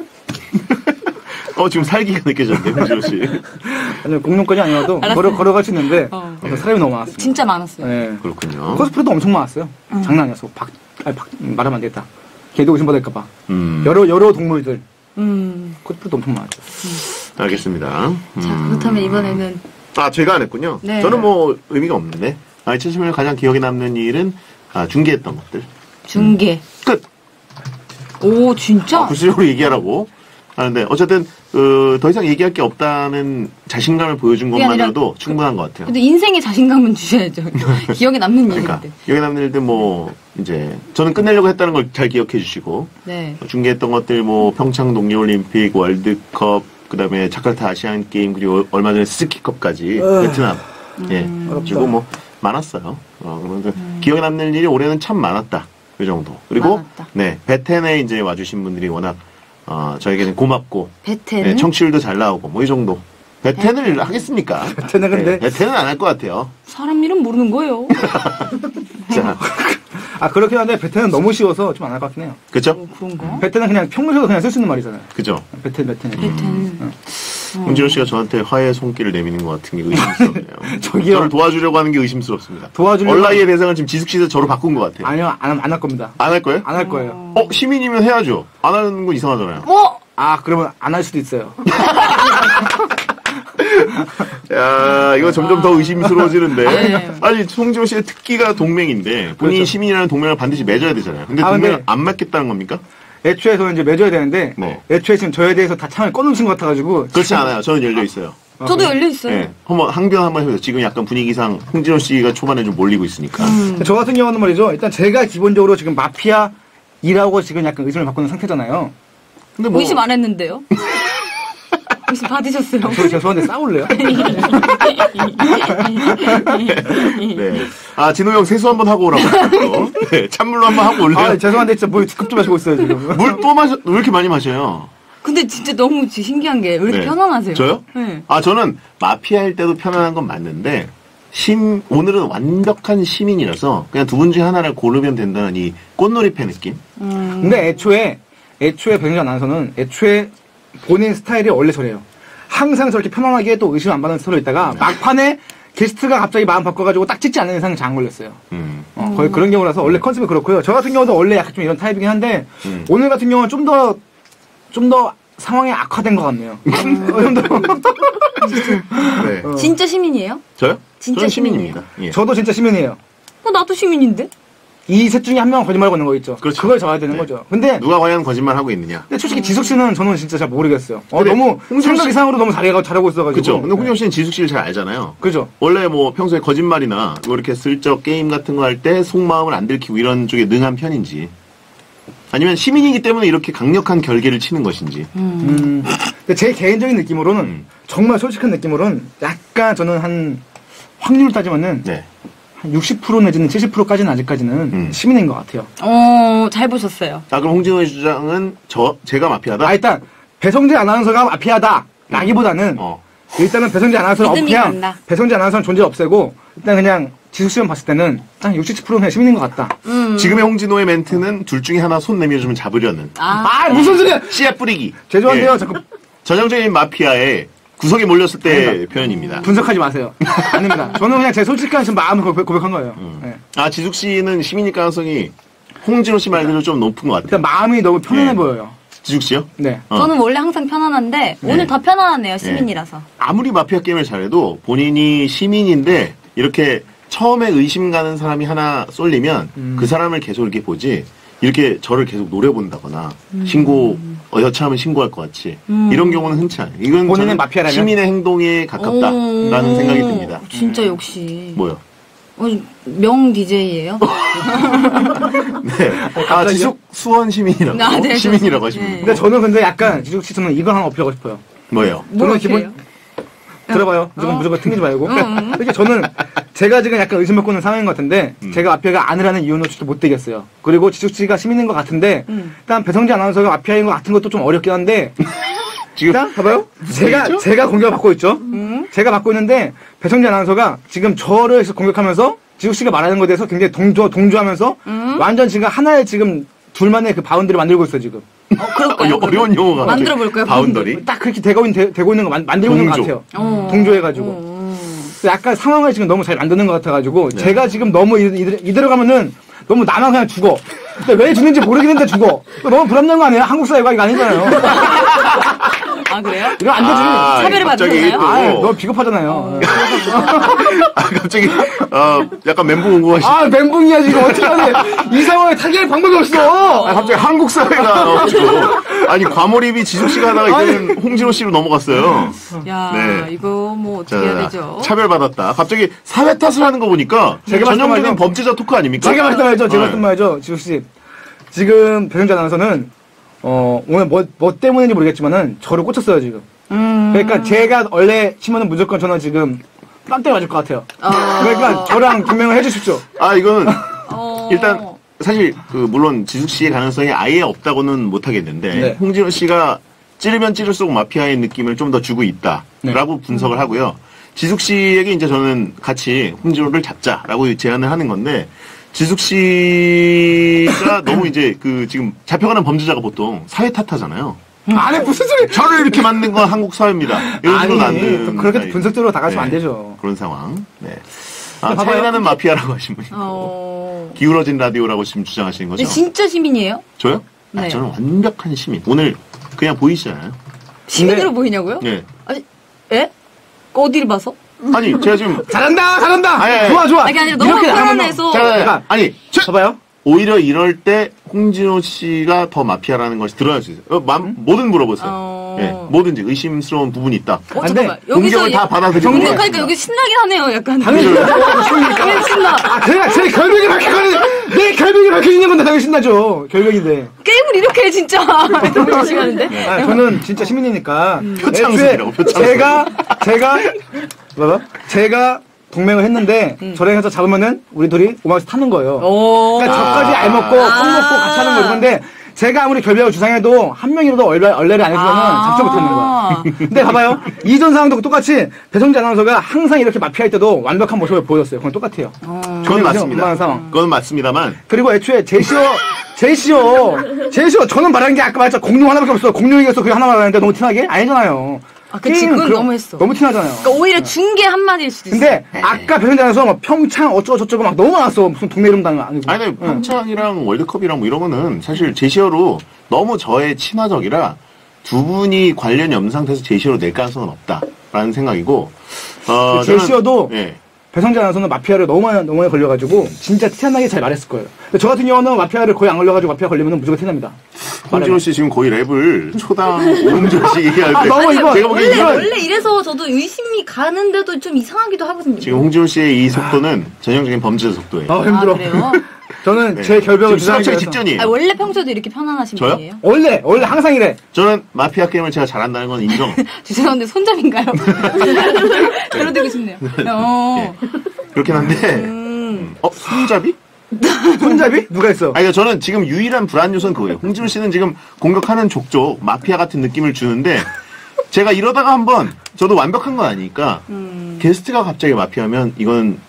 어, 지금 살기가 느껴졌네, 홍진호 씨. 아니 공룡까지 아니어도 알았어요. 걸어 걸어갈 수 있는데 어. 사람이 너무 많았어요. 진짜 많았어요. 네. 그렇군요. 코스프레도 엄청 많았어요. 음. 장난 아니었어. 박, 아니, 박 말하면 안 되겠다. 걔도 의심 받을까봐. 음, 여러 여러 동물들 음. 코스프레도 엄청 많았죠. 알겠습니다. 음. 자, 그렇다면 이번에는, 아, 제가 안 했군요. 네. 저는 뭐 의미가 없는데. 아, 이천십 년 가장 기억에 남는 일은 아, 중계했던 것들. 중계. 끝. 오, 진짜? 아, 구체적으로 얘기하라고 하는데 어쨌든 그, 더 이상 얘기할 게 없다는 자신감을 보여준 그게 것만으로도 충분한 것 같아요. 근데 인생에 자신감은 주셔야죠. 기억에 남는 그러니까 일인데. 기억에 남는 일들 뭐 이제 저는 끝내려고 했다는 걸 잘 기억해 주시고 네. 중계했던 것들 뭐 평창 동계올림픽, 월드컵, 그다음에 자카르타 아시안 게임 그리고 얼마 전에 스키컵까지 어. 베트남 예 음. 그리고 뭐 많았어요. 어, 그러면서 기억에 남는 일이 올해는 참 많았다. 그 정도. 그리고 많았다. 네 베텐에 이제 와주신 분들이 워낙 어, 저에게는 고맙고 베텐. 네, 청취율도 잘 나오고 뭐 이 정도. 베텐을 하겠습니까? 베텐은 근데- 네, 베텐은 안 할 것 같아요. 사람 이름 모르는 거예요. 자, 아 그렇긴 한데 베테는 너무 쉬워서 좀 안 할 것 같긴 해요. 그죠? 어, 그런가? 베테는 그냥 평소에도 그냥 쓸 수 있는 말이잖아요. 그죠? 베테 베테. 베텐. 홍진호 씨가 저한테 화해 손길을 내미는 것 같은 게 의심스럽네요. 저기요. 저를 도와주려고 하는 게 의심스럽습니다. 도와주려고- 얼라이의 대상은 지금 지숙 씨에서 저로 바꾼 것 같아요. 아니요 안 안 할 겁니다. 안 할 거예요? 안 할 거예요. 어, 시민이면 해야죠. 안 하는 건 이상하잖아요. 어? 아 그러면 안 할 수도 있어요. 야, 이거 점점 더 의심스러워지는데. 네. 아니, 송지호 씨의 특기가 동맹인데, 본인이 그렇죠. 시민이라는 동맹을 반드시 맺어야 되잖아요. 근데 아, 동맹을 근데- 안 맺겠다는 겁니까? 애초에 저는 이제 맺어야 되는데 네. 애초에 지금 저에 대해서 다 창을 꺼놓으신 것 같아가지고 그렇지 않아요. 저는 열려 있어요. 저도 열려있어요. 네. 한번, 항변 한번 해보세요. 지금 약간 분위기상 홍진호 씨가 초반에 좀 몰리고 있으니까. 음. 저 같은 경우는 말이죠. 일단 제가 기본적으로 지금 마피아 일하고 지금 약간 의심을 받고 있는 상태잖아요. 근데 뭐. 의심 안 했는데요? 의심 받으셨어요? 저 죄송한데 싸울래요? 네. 아, 진호 형 세수 한번 하고 오라고. 또. 네. 찬물로 한번 하고 올래요? 아 죄송한데 진짜 물 두 컵 좀 마시고 있어요 지금. 물 또 마셔, 왜 이렇게 많이 마셔요? 근데 진짜 너무 지- 신기한 게 왜 이렇게 네. 편안하세요? 저요? 네. 아, 저는 마피아일 때도 편안한 건 맞는데, 심, 오늘은 완벽한 시민이라서 그냥 두 분 중에 하나를 고르면 된다는 이 꽃놀이패 느낌? 음. 근데 애초에 애초에 배정자 아나운서는 애초에 본인 스타일이 원래 저래요. 항상 저렇게 편안하게 또 의심 안 받는 스타일로 있다가 막판에 게스트가 갑자기 마음 바꿔가지고 딱 찍지 않는 이상 잘 안 걸렸어요. 음. 어, 거의 그런 경우라서 원래 컨셉이 그렇고요. 저 같은 경우도 원래 약간 좀 이런 타입이긴 한데 음. 오늘 같은 경우는 좀 더 좀 더 상황이 악화된 것 같네요. 어, 좀 더. 네. 어. 진짜 시민이에요? 저요? 진짜 저는 시민입니다. 예. 저도 진짜 시민이에요. 어, 나도 시민인데? 이 셋 중에 한 명은 거짓말 거는 거 있죠. 그렇죠. 그걸 져야 되는 네. 거죠. 근데 누가 과연 거짓말 하고 있느냐? 근데 솔직히 지숙 씨는 저는 진짜 잘 모르겠어요. 어, 근데 너무 홍진호 생각 씨- 이상으로 너무 잘해가 잘하고 있어가지고. 그죠? 근데 홍영 네. 씨는 지숙 씨를 잘 알잖아요. 그죠. 원래 뭐 평소에 거짓말이나 뭐 이렇게 슬쩍 게임 같은 거 할 때 속마음을 안 들키고 이런 쪽에 능한 편인지 아니면 시민이기 때문에 이렇게 강력한 결계를 치는 것인지. 음. 근데 제 개인적인 느낌으로는 음. 정말 솔직한 느낌으로는 약간 저는 한 확률 따지면은 네. 한 육십 퍼센트 내지는 칠십 퍼센트까지는 아직까지는 음. 시민인 것 같아요. 어, 잘 보셨어요. 아, 그럼 홍진호의 주장은 저, 제가 마피아다? 아 일단 배성재 아나운서가 마피아다 라기보다는 어. 일단은 배성재 아나운서는 믿음이 그냥 간다. 배성재 아나운서는 존재 없애고 일단 그냥 지숙 씨만 봤을 때는 딱 육십, 칠십 퍼센트는 그냥 시민인 것 같다. 음. 지금의 홍진호의 멘트는 둘 중에 하나 손 내밀어주면 잡으려는. 아, 아, 무슨 소리야! 씨앗 뿌리기. 죄송한데요, 예. 자꾸 전형적인 마피아의 구석에 몰렸을 때 표현입니다. 분석하지 마세요. 아닙니다. 저는 그냥 제 솔직한 지금 마음을 고백, 고백한 거예요. 네. 아, 지숙 씨는 시민일 가능성이 홍진호 씨 말대로 좀 높은 것 같아요. 일단 마음이 너무 편안해 예. 보여요. 지숙 씨요? 네. 어. 저는 원래 항상 편안한데 오늘 더 편안하네요, 시민이라서. 아무리 마피아 게임을 잘해도 본인이 시민인데 이렇게 처음에 의심 가는 사람이 하나 쏠리면 음. 그 사람을 계속 이렇게 보지 이렇게 저를 계속 노려본다거나 신고 어, 여차하면 신고할 것 같이 음. 이런 경우는 흔치 않아요. 이건 본인은 저는 마피아라면? 시민의 행동에 가깝다라는 오. 생각이 듭니다. 진짜 역시. 뭐요? 어, 명 디제이예요? 네. 아, 지숙 수원 시민이라고 아, 네, 시민이라고 네. 하시면 근데 저는 근데 약간 지숙 씨 저는 이걸 하나 어필하고 싶어요. 뭐예요? 뭐가 저는 기본- 필요해요? 들어봐요. 무조건, 어. 무조건 튕기지 말고. 음. 이렇게 저는 제가 지금 약간 의심받고 있는 상황인 것 같은데 음. 제가 마피아가 아니라는 이유는 솔직히 못 되겠어요. 그리고 지숙 씨가 시민인 것 같은데 음. 일단 배성재 아나운서가 마피아인 것 같은 것도 좀 어렵긴 한데 지금 일단 봐봐요. 제가 얘기죠? 제가 공격을 받고 있죠. 음. 제가 받고 있는데 배성재 아나운서가 지금 저를 공격하면서 지숙 씨가 말하는 것에 대해서 굉장히 동조 동조하면서 음. 완전 지금 하나의 지금 둘만의 그 바운드를 만들고 있어 지금. 어, 그럴까요? 어, 어려운 용어가 만들어 볼까요? 바운더리. 딱 그렇게 되고, 있, 되, 되고 있는 거 만, 만들고 있는 것 동조. 같아요. 어. 동조해가지고. 어. 약간 상황을 지금 너무 잘 만드는 것 같아가지고 네. 제가 지금 너무 이, 이, 이대로 가면은 너무 나만 그냥 죽어. 근데 왜 죽는지 모르겠는데 죽어. 너무 불합리한 거 아니에요? 한국 사회가 이거 아니잖아요. 아, 그래요? 이러면 안 되지. 아, 차별을 갑자기 받으셨나요? 또- 아, 너무 비겁하잖아요. 아, 갑자기 어, 약간 멘붕 온 거 같이. 아, 멘붕이야 지금 어떻게 하지? 이 상황에 타개할 방법이 없어. 아, 갑자기 한국 사회가 없죠. 아니 과몰입이 지숙 씨가 하다가 이제는 홍진호 씨로 넘어갔어요. 야, 네. 이거 뭐 어떻게 해야 되죠? 차별받았다. 갑자기 사회 탓을 하는 거 보니까 제가 전형적인 말씀하죠. 범죄자 토크 아닙니까? 제가 말씀하죠. 제가 네. 말씀하죠. 지숙 씨. 지금 배성재 아나운서는 어, 오늘 뭐, 뭐 때문인지 모르겠지만은 저를 꽂혔어요 지금. 음. 그러니까 제가 원래 치면은 무조건 저는 지금 딴때 맞을 것 같아요. 어. 그러니까 저랑 증명을 해주십시오. 아 이거는 어. 일단 사실 그 물론 지숙 씨의 가능성이 아예 없다고는 못 하겠는데 네. 홍진호 씨가 찌르면 찌를수록 마피아의 느낌을 좀 더 주고 있다라고 네. 분석을 하고요. 지숙 씨에게 이제 저는 같이 홍진호를 잡자라고 제안을 하는 건데 지숙 씨가 너무 이제 그 지금 잡혀가는 범죄자가 보통 사회 탓하잖아요. 아니 무슨 소리? 저를 이렇게 만든 건 한국 사회입니다. 이런 식으로 아니 만든 또 그렇게 스타일. 분석적으로 나가시면 네. 안 되죠. 그런 상황. 네. 아, 봐봐요. 차이나는 마피아라고 하신 분이 어. 기울어진 라디오라고 지금 주장하시는 거죠? 근데 진짜 시민이에요? 저요? 아, 네. 저는 완벽한 시민. 오늘 그냥 보이시잖아요. 시민으로 근데- 보이냐고요? 네. 아니, 에? 어디를 봐서? 아니 제가 지금 잘한다, 잘한다. 아니, 아니, 좋아, 좋아. 아니, 아니라 너무 이렇게 나가면 편안해서. 제가 제가 아니 저, 봐봐요. 오히려 이럴 때 홍진호 씨가 더 마피아라는 것이 드러날 수 있어요. 어, 마, 뭐든 물어보세요. 어. 예, 뭐든지 의심스러운 부분이 있다. 어, 안 돼. 잠깐만. 여기서 공격을 다 받아들이고 공격하니까 여기 신나긴 하네요, 약간. 당연히 왜 신나? 아, 제가 제 결백이 밝혀지는 내 결백이 밝혀지는 건데 당연히 신나죠. 결백인데. 게임을 이렇게 해, 진짜. 너무 열심히 하는데? 아, 저는 진짜 시민이니까. 표창석이라고, 애초에 표창석. 제가 제가 뭐야? 제가 동맹을 했는데 저를 해서 잡으면은 우리 둘이 오만원씩 타는 거예요. 오. 그러니까 저까지 알 먹고 콩 먹고 같이 하는 거예요. 근데 제가 아무리 결백을 주장해도 한 명이라도 얼레, 얼레를 안 해주면은 아. 작전 못하는 거야. 근데 봐봐요. 이전 상황도 똑같이 배성재 아나운서가 항상 이렇게 마피아일 때도 완벽한 모습을 보여줬어요. 그건 똑같아요. 그건 맞습니다. 웬만한 상황. 그건 맞습니다만 그리고 애초에 제시어, 제시어, 제시어 저는 말한 게 아까 말했잖아. 공룡 하나밖에 없어. 공룡이겠어. 그게 하나 말하는데 너무 티나게? 아니잖아요. 아, 그치. 게임은 그건 그런- 너무 했어. 너무 티나잖아요. 그러니까 오히려 중계 한마디일 수도 있어. 근데 아까 배성재 아나운서 막 평창 어쩌고 저쩌고 막 너무 많았어. 무슨 동네 이름도 아니고. 아니, 근데 평창이랑 월드컵이랑 뭐 이런 거는 사실 제시어로 너무 저의 친화적이라 두 분이 관련이 없는 상태에서 제시어로 낼 가능성은 없다라는 생각이고, 어, 제시어도 저는- 예. 배성재 아나운서는 마피아를 너무 많이, 너무 많이 걸려가지고 진짜 티나게 잘 말했을 거예요. 근데 저 같은 경우는 마피아를 거의 안 걸려가지고 마피아 걸리면 무조건 티납니다. 홍진호 씨 지금 거의 랩을 초당 오 분씩 얘기할 때. 아, 너무 이거- 제가 보기엔 원래, 이건 원래 이래서 저도 의심이 가는데도 좀 이상하기도 하거든요. 지금 홍진호 씨의 이 속도는 전형적인 범죄자 속도예요. 아 힘들어. 아, 그래요? 저는 네. 제 결벽을 지금 수납차기 주장하기 직전이에요. 아, 원래 평소에도 이렇게 편안하신 저요? 분이에요? 원래 원래 항상 이래. 저는 마피아 게임을 제가 잘한다는 건 인정. 죄송한데 손잡인가요? 들어드리고 싶네요. 어. 그렇긴 한데, 음. 어, 손잡이? 손잡이? 누가 했어? 아니, 그러니까 저는 지금 유일한 불안 요소는 그거예요. 홍진호 씨는 지금 공격하는 족족 마피아 같은 느낌을 주는데, 제가 이러다가 한번, 저도 완벽한 건 아니니까, 음. 게스트가 갑자기 마피아면 이건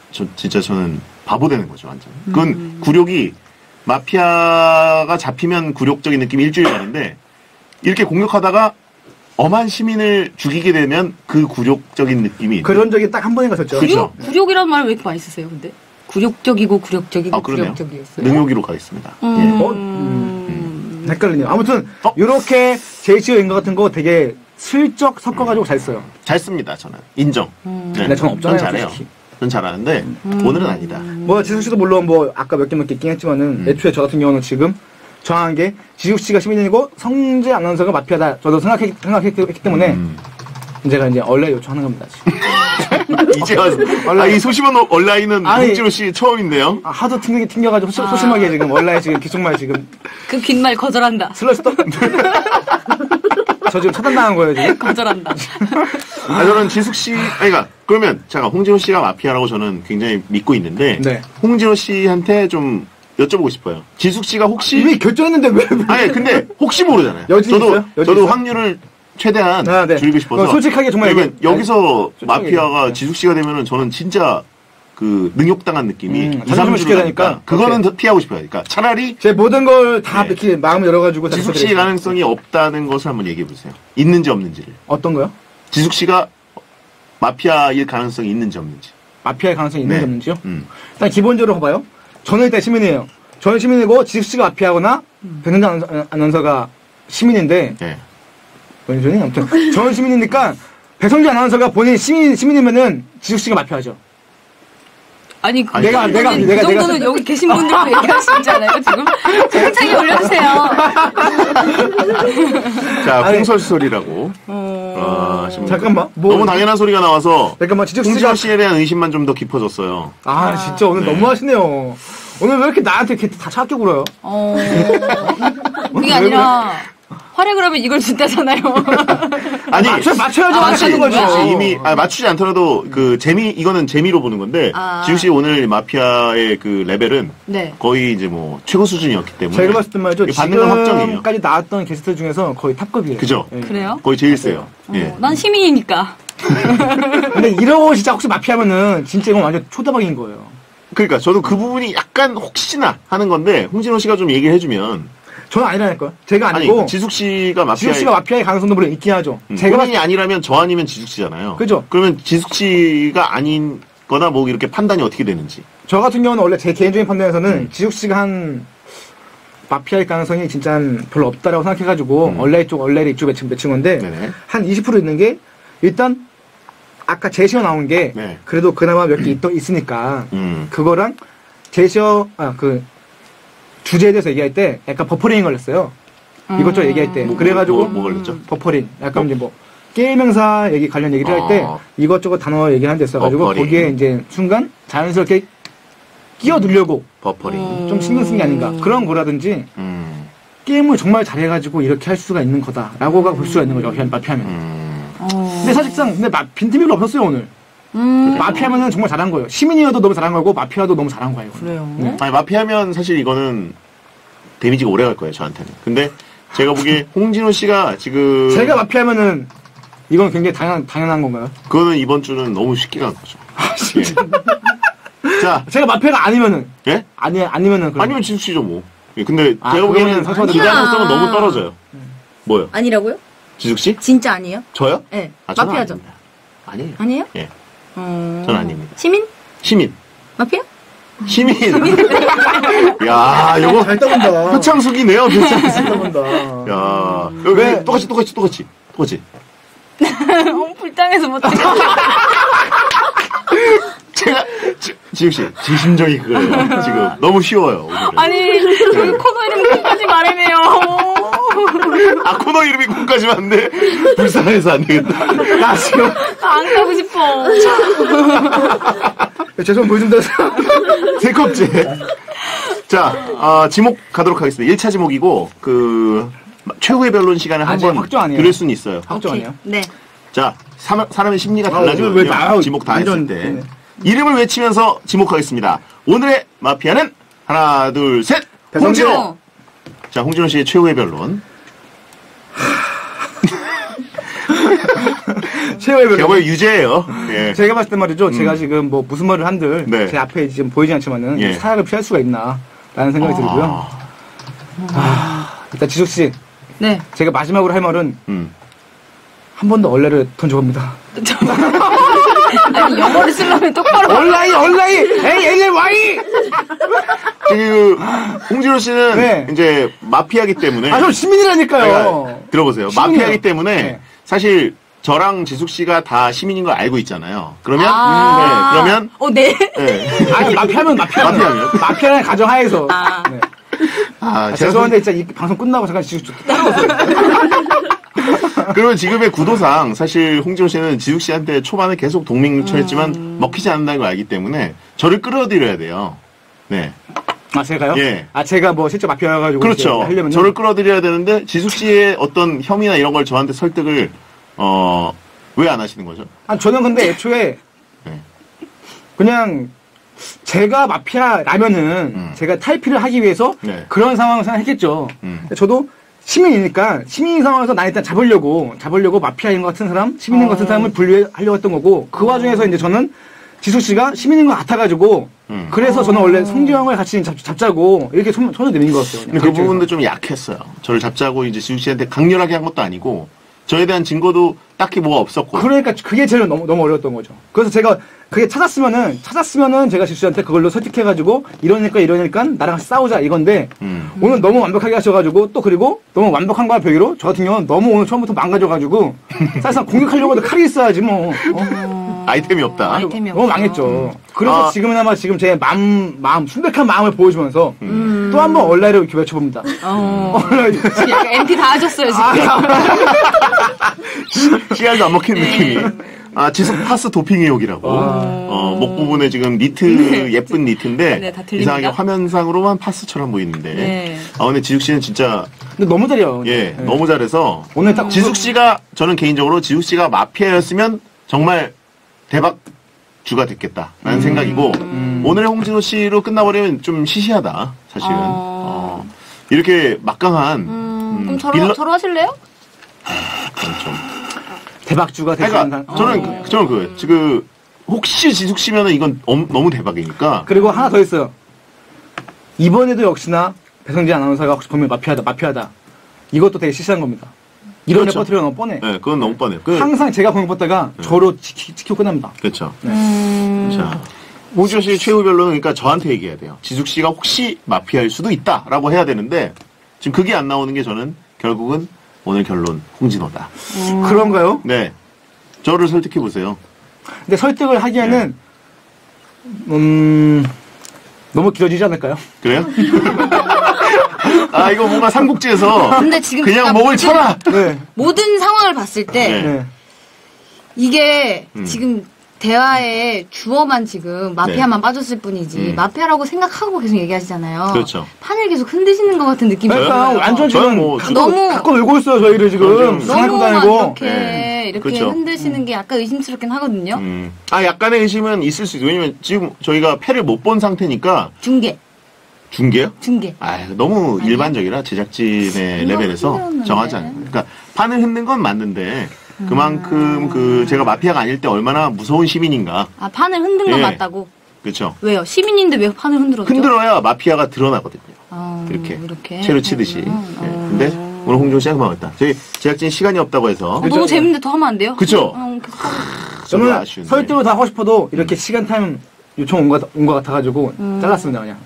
저 진짜 저는 바보 되는 거죠, 완전. 그건 음. 굴욕이 마피아가 잡히면 굴욕적인 느낌이 일주일 가는데 이렇게 공격하다가 엄한 시민을 죽이게 되면 그 굴욕적인 느낌이 그런 적이 딱 한 번인가 있었죠. 굴욕? 굴욕이라는 말을 왜 이렇게 많이 쓰세요, 근데? 굴욕적이고 굴욕적이고 아, 굴욕적이었어요. 능욕으로 가겠습니다. 음... 예. 어? 음... 음... 헷갈리네요. 아무튼 어? 이렇게 제이씨오 인거 같은 거 되게 슬쩍 섞어가지고 음... 잘 써요. 잘 씁니다, 저는. 인정. 음... 네, 저는 없잖아요. 전 잘해요. 전 잘하는데 음... 오늘은 아니다. 뭐 지숙 씨도 물론 뭐 아까 몇 개 몇 개 있긴 했지만은 음... 애초에 저 같은 경우는 지금 정한 게 지숙 씨가 시민이고 성재 아나운서가 마피아다. 저도 생각했, 생각했기 때문에 음... 제가 이제 얼라인 요청하는 겁니다. 이제 와서 아, 이 소심한 얼라인은 홍진호 씨 처음인데요. 아, 하도 튕겨, 튕겨가지고 소, 아. 소심하게 지금 얼라인 지금 기속말 지금 그 귓말 거절한다. 슬러스톱? 저 지금 차단당한 거예요 지금. 거절한다. 아, 저는 지숙 씨, 아니, 그러니까 그러면 잠깐 홍진호 씨가 마피아라고 저는 굉장히 믿고 있는데 네. 홍진호 씨한테 좀 여쭤보고 싶어요. 지숙 씨가 혹시 이미 결정했는데 왜? 아니 근데 혹시 모르잖아요. 여지 저도 있어요? 여지 저도 있어요? 확률을 최대한 아, 네. 줄이고 싶어서. 어, 솔직하게 정말 그러면 얘기, 여기서 아니, 마피아가 네. 지숙 씨가 되면은 저는 진짜 그 능욕당한 느낌이 음, 이, 삼 시켜야 주니까 되니까 그거는 더 피하고 싶어요. 그러니까 차라리 제 모든 걸 다 네. 이렇게 마음을 열어가지고 지숙 씨 가능성이 없다는 것을 한번 얘기해 보세요. 있는지 없는지를. 어떤 거요? 지숙 씨가 마피아일 가능성이 있는지 없는지. 마피아의 가능성이 있는지 네. 없는지요? 음. 일단 기본적으로 봐봐요. 저는 일단 시민이에요. 저는 시민이고 지숙 씨가 마피아거나 음. 백은장 아나운서가 시민인데. 네. 본인이 아무튼 저는 시민이니까 배성재 아나운서가 본인 시민 시민이면은 지숙 씨가 마피아죠. 아니, 아니 내가 그 내가 그 내가 정도는 내가 여기 계신 분들도 얘기할 수 있잖아요. 지금 채팅창에 올려주세요. 자, 풍설소리라고. 어... 아, 잠깐만. 뭐... 너무 당연한 소리가 나와서. 잠깐만, 지숙 씨가 홍진호 씨에 대한 의심만 좀 더 깊어졌어요. 아, 진짜 오늘 네. 너무하시네요. 오늘 왜 이렇게 나한테 이렇게 다 차갑게 굴어요? 어. 그게 아니라. 활약을 하면 이걸 준다잖아요. 아니, 맞춰, 맞춰야죠. 아, 맞추는 거죠. 이미, 아, 맞추지 않더라도, 그, 재미, 이거는 재미로 보는 건데, 아. 지우 씨 오늘 마피아의 그 레벨은, 네. 거의 이제 뭐, 최고 수준이었기 때문에. 제가 봤을 때 말이죠. 받는 건 확정이에요. 지금까지 나왔던 게스트 중에서 거의 탑급이에요. 그죠? 예. 그래요? 거의 제일 세요. 어, 예. 난 시민이니까. 근데 이러고 진짜 혹시 마피아면은, 진짜 이건 완전 초대박인 거예요. 그러니까, 저도 그 부분이 약간 혹시나 하는 건데, 홍진호 씨가 좀 얘기를 해주면, 저는 아니라니까요. 제가 아니고. 아니, 지숙 씨가 마피아. 지숙 씨가 마피아의 가능성도 물론 있긴 하죠. 음, 제가 본인이 아니라면 저 아니면 지숙 씨잖아요. 그죠. 그러면 지숙 씨가 아닌 거나 뭐 이렇게 판단이 어떻게 되는지. 저 같은 경우는 원래 제 개인적인 판단에서는 음. 지숙 씨가 한 마피아일 가능성이 진짜 별로 없다라고 생각해가지고 음. 얼레이 쪽, 얼레이 쪽 매칭, 매칭 건데 네네. 한 이십 퍼센트 있는 게 일단 아까 제시어 나온 게 네. 그래도 그나마 몇 개 있으니까 음. 그거랑 제시어, 아, 그 주제에 대해서 얘기할 때 약간 버퍼링이 걸렸어요. 이것저것 얘기할 때. 뭐, 그래가지고. 뭐, 뭐 걸렸죠? 버퍼링. 약간 뭐? 이제 뭐, 게임 명사 얘기 관련 얘기를 할 때, 아. 이것저것 단어 얘기하는 데 있어가지고, 버퍼링. 거기에 이제 순간 자연스럽게 끼어 넣으려고 버퍼링. 음. 좀 신경 쓴 게 아닌가. 그런 거라든지, 음. 게임을 정말 잘해가지고 이렇게 할 수가 있는 거다. 라고가 볼 수가 있는 거죠. 마피아면. 음. 어. 근데 사실상, 근데 마, 빈틈이 별로 없었어요, 오늘. 음. 마피아면은 정말 잘한 거예요. 시민이어도 너무 잘한 거고, 마피아도 너무 잘한 거예요. 그래요. 네. 아니, 마피아면 사실 이거는 데미지가 오래 갈 거예요, 저한테는. 근데 제가 보기에 홍진호 씨가 지금. 제가 마피아면은, 이건 굉장히 당연, 당연한 건가요? 그거는 이번 주는 너무 쉽게 간 거죠. 아, 진짜. 예. 자. 제가 마피아가 아니면은. 예? 아니, 아니면은. 그럼. 아니면 지숙 씨죠, 뭐. 예, 근데 아, 제가 보기에는 상처받은 이 가능성은 너무 떨어져요. 뭐요? 아니라고요? 지숙 씨? 진짜 아니에요? 저요? 네. 아, 저는 마피아죠? 아닙니다. 아니에요. 아니에요? 예. 어... 전 아닙니다. 시민? 시민. 마피아? 시민. 야, 요거 잘 떠본다. 표창숙이네요, 표창숙. 잘 떠본다. 야, 여기 왜? 똑같이, 똑같이, 똑같이, 똑같이. 어, 불쌍해서 못해. 제가 지, 지욱 씨, 제 심정이 그거예요. 지금 너무 쉬워요. 오늘은. 아니, 그 코너 이름 끝까지 말해내요. 아, 코너 이름이 거기까지 왔는데 불쌍해서 안 되겠다. 나 지금 안 가고 싶어. 죄송 보여준다. 세 컵째. 자, 어, 지목 가도록 하겠습니다. 일 차 지목이고 그 최후의 변론 시간을 아직 한번 확정 아니에요. 들을 수는 있어요. 확정 아니에요? 네. 자, 사람, 사람의 심리가 아, 달라지거든요. 왜 나- 지목 다 했을 완전- 때. 네. 이름을 외치면서 지목하겠습니다. 오늘의 마피아는 하나, 둘, 셋! 배성재. 홍진호! 자, 홍진호 씨의 최후의 변론. 최후의 변론. 최고의 유죄예요. 예. 제가 봤을 때 말이죠. 제가 지금 뭐 무슨 말을 한들 네. 제 앞에 지금 보이지 않지만은 예. 사약을 피할 수가 있나라는 생각이 들고요. 아, 일단 지숙 씨, 네. 제가 마지막으로 할 말은 음. 한 번 더 얼레를 던져봅니다. 아니, 영어를 쓰려면 똑바로. 얼라이, 얼라이, 에이, 에이, 와이. 그 홍진호 씨는 네. 이제 마피아기 때문에 아, 저 시민이라니까요. 제가 들어보세요. 시민이에요. 마피아기 때문에 네. 사실 저랑 지숙 씨가 다 시민인 걸 알고 있잖아요. 그러면 아. 네, 그러면 어, 네. 네. 아니, 마피아면 마피아면. 마피아면? 마피아라는 가정하에서. 아. 네. 아, 아, 제가 죄송한데 진짜 이 방송 끝나고 잠깐 지숙 씨 따라오세요. 그러면 지금의 구도상 사실 홍진호 씨는 지숙 씨한테 초반에 계속 동맹처했지만 음. 먹히지 않는다는 걸 알기 때문에 저를 끌어들여야 돼요. 네. 아, 제가요? 예. 아, 제가 뭐 실제 마피아여가지고. 그렇죠. 하려면. 저를 끌어들여야 되는데 지숙 씨의 어떤 혐의나 이런 걸 저한테 설득을 어, 왜 안 하시는 거죠? 아, 저는 근데 애초에 네. 그냥 제가 마피아라면은 음. 제가 탈피를 하기 위해서 네. 그런 상황을 생각했겠죠. 음. 저도 시민이니까 시민인 상황에서 나 일단 잡으려고 잡으려고 마피아인 것 같은 사람, 시민인 것 같은 사람을 분류하려고 했던 거고 그 와중에서 이제 저는 지숙 씨가 시민인 것 같아가지고 음. 그래서 저는 원래 송지영을 같이 잡, 잡자고 이렇게 손, 손을 내민 거였어요. 근데 그 부분도 좀 약했어요. 저를 잡자고 이제 지숙 씨한테 강렬하게 한 것도 아니고 저에 대한 증거도 딱히 뭐가 없었고. 그러니까 그게 제일 너무 너무 어려웠던 거죠. 그래서 제가 그게 찾았으면은 찾았으면은 제가 지수한테 그걸로 설득해가지고 이러니까 이러니까 나랑 같이 싸우자 이건데 음. 오늘 너무 완벽하게 하셔가지고 또 그리고 너무 완벽한 거와 별개로 저 같은 경우는 너무 오늘 처음부터 망가져가지고 사실상 공격하려고 해도 칼이 있어야지 뭐. 어. 아이템이 없다. 아이템이 너무 없어. 망했죠. 그래서 아. 지금은 제 제 마음 마음 순백한 마음을 보여주면서 음. 또 한 번 얼라이를 이렇게 외쳐봅니다. 어. 얼라이. 지금 약간 엠티 다 하셨어요, 지금. 씨알도 안 먹힌 느낌이. 아, 지숙 파스 도핑 의혹이라고. 어, 목 부분에 지금 니트, 예쁜 니트인데, 네, 다 들립니다. 이상하게 화면상으로만 파스처럼 보이는데. 네. 아, 근데 지숙 씨는 진짜, 근데 너무 잘해요. 예, 네. 너무 잘해서. 오늘 딱 지숙 씨가, 저는 개인적으로 지숙 씨가 마피아였으면 정말 대박 주가 됐겠다라는 음. 생각이고, 오늘의 홍진호 씨로 끝나버리면 좀 시시하다, 사실은. 어. 어, 이렇게 막강한, 음, 음, 그럼 저러, 빌런- 저러 하실래요? 그건 좀. 대박주가 되는 그러니까 사- 저는 어. 그, 저는 그, 그 혹시 지숙 씨면은 이건 엄- 너무 대박이니까. 그리고 하나 더 있어요. 이번에도 역시나 배성재 아나운서가 혹시 보면 마피아다, 마피아다. 이것도 되게 시시한 겁니다. 이런 그렇죠. 레퍼토리가 너무 뻔해. 네, 그건 너무 뻔해요. 그, 항상 제가 공격 받다가 저로 지키, 지키고 끝납니다. 그렇죠. 음. 자, 홍지호 씨 최후 변론은 그러니까 저한테 얘기해야 돼요. 지숙 씨가 혹시 마피아일 수도 있다라고 해야 되는데 지금 그게 안 나오는 게 저는 결국은 오늘 결론 홍진호다. 그런가요? 네, 저를 설득해 보세요. 근데 설득을 하기에는 음 너무 길어지지 않을까요? 그래요? 아, 이거 뭔가 삼국지에서 근데 지금 그냥 제가 목을 모든- 쳐라. 네. 모든 상황을 봤을 때, 네. 네. 이게 음. 지금 대화에 주어만 지금 마피아만 빠졌을 뿐이지, 음. 마피아라고 생각하고 계속 얘기하시잖아요. 그렇죠. 판을 계속 흔드시는 것 같은 느낌이 그러니까 들어요. 완전 저는 지금 뭐 갖고, 너무- 갖고 놀고 있어요 저희를 지금 그럼 상하고 너무만 다니고. 이렇게 네. 이렇게 그렇죠. 흔드시는 게 약간 의심스럽긴 하거든요. 음. 아, 약간의 의심은 있을 수 있어요. 왜냐면 지금 저희가 패를 못 본 상태니까 중계, 중계요? 중계. 아, 너무 아니요? 일반적이라 제작진의 이거 레벨에서 흔들었는데. 정하지 않아요. 그러니까 판을 흔든 건 맞는데 그만큼 그 제가 마피아가 아닐 때 얼마나 무서운 시민인가. 아, 판을 흔든 건 예. 맞다고. 그렇죠. 왜요? 시민인데 왜 판을 흔들었죠? 흔들어야 마피아가 드러나거든요. 아, 이렇게. 이렇게. 채로 치듯이. 그렇구나. 예. 어. 근데 오늘 홍준호 씨가 그만했다. 저희 제작진 시간이 없다고 해서. 어, 너무 재밌는데 더 하면 안 돼요? 그쵸? 어, 계속 하고. 저도 저는 아쉬운데. 설득을 다 하고 싶어도 이렇게 시간 타임 요청 온 것 온 것 같아가지고 잘랐습니다 그냥.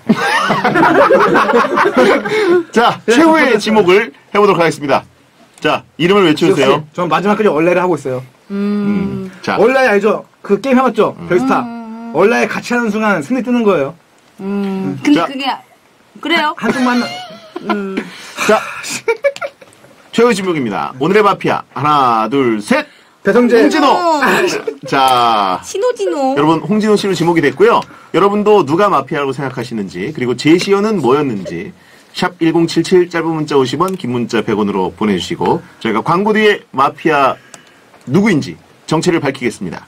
자, 최후의 지목을 해보도록 하겠습니다. 자, 이름을 외쳐주세요. 저는 마지막까지 얼라이를 하고 있어요. 음. 자, 얼라이 알죠? 그 게임 해봤죠? 별스타. 얼라이 같이 하는 순간 승리 뜨는 거예요. 음. 근데 자. 그게, 그래요? 한쪽만 음. 자, 최후의 지목입니다. 오늘의 마피아. 하나, 둘, 셋! 배성재. 홍진호! 자, 신호진호. 여러분, 홍진호 씨로 지목이 됐고요. 여러분도 누가 마피아라고 생각하시는지, 그리고 제시어는 뭐였는지, 샵 일공칠칠 짧은 문자 오십 원, 긴 문자 백 원으로 보내주시고, 저희가 광고 뒤에 마피아 누구인지 정체를 밝히겠습니다.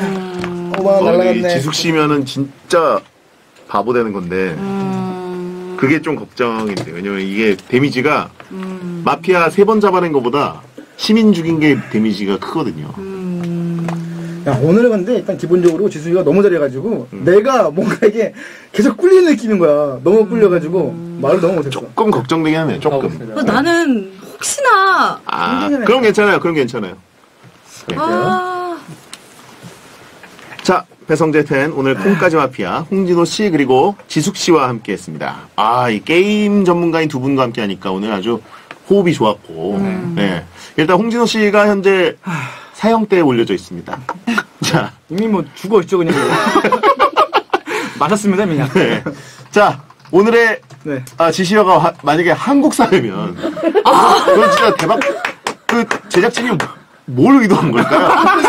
오만 어, 이 지숙 씨면은 진짜 바보 되는 건데, 음. 그게 좀 걱정인데 왜냐면 이게 데미지가 음. 마피아 세 번 잡아낸 것보다 시민 죽인 게 데미지가 크거든요. 음. 야, 오늘은 근데 일단 기본적으로 지수이가 너무 잘해가지고 음. 내가 뭔가 이게 계속 꿀리는 느낌인 거야. 너무 꿀려가지고 말을 너무 못했어. 조금 걱정되긴 하네요. 조금. 가보겠습니다. 어, 나는 혹시나 아, 그럼 괜찮아요. 그럼 괜찮아요. 네. 아, 자, 배성재 텐 오늘 콩까지 마피아 홍진호 씨 그리고 지숙 씨와 함께했습니다. 아, 이 게임 전문가인 두 분과 함께하니까 오늘 아주 호흡이 좋았고, 네. 일단 홍진호 씨가 현재 사형대에 올려져 있습니다. 자, 이미 뭐 죽어 있죠 그냥. 맞았습니다 그냥. 네. 자, 오늘의 네. 아, 지시어가 하- 만약에 한국 사회면, 그건 진짜 대박. 그 제작진이 뭘 의도한 걸까요?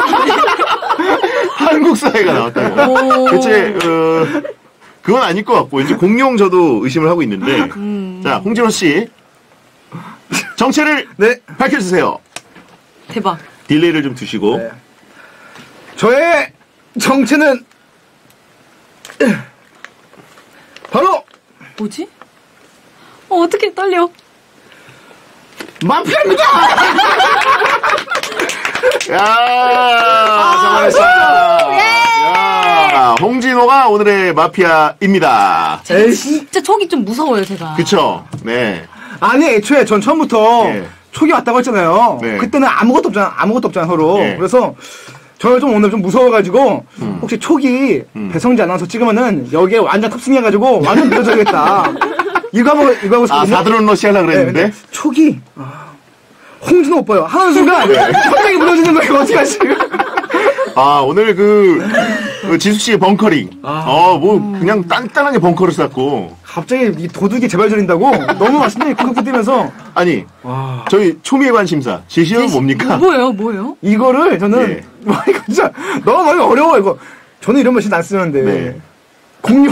한국 사회가 나왔다고. 대체 어, 그건 아닐 것 같고 왠지 공룡 저도 의심을 하고 있는데. 음. 자, 홍진호 씨 정체를 네. 밝혀주세요. 대박. 딜레이를 좀 두시고. 네. 저의 정체는 바로 뭐지? 어, 어떻게 떨려? 마피아입니다. 야, 잘했어요. 야, 홍진호가 오늘의 마피아입니다. 제가 진짜 촉이 좀 무서워요, 제가. 그쵸? 네. 아니 애초에 전 처음부터 예. 촉이 왔다고 했잖아요. 네. 그때는 아무것도 없잖아. 아무것도 없잖아 서로. 예. 그래서 저는 좀 오늘 좀 무서워가지고 혹시 촉이 음. 배성재 아나운서 찍으면은 여기에 완전 탑승해가지고 완전 밀어줘야겠다. 이거 하고 이거 하고 아, 있었거든요. 사드론 러시 하려고 네, 그랬는데. 근데 촉이 아, 홍진호 오빠요. 하는 순간 네. 갑자기 무너지는 거예요. 어떡하지? 아, 오늘 그, 그 지숙 씨의 벙커링. 어, 뭐, 그냥 단단하게 벙커를 쌓고. 갑자기 이 도둑이 재발 저린다고 너무 맛있네. 쿡쿡 뛰면서 아니, 와. 저희 초미의 관심사. 제시어는 뭡니까? 뭐예요, 뭐예요? 이거를 저는 예. 와 이거 진짜 너무 많이 어려워 이거. 저는 이런 맛이 안 쓰는데 네. 공룡.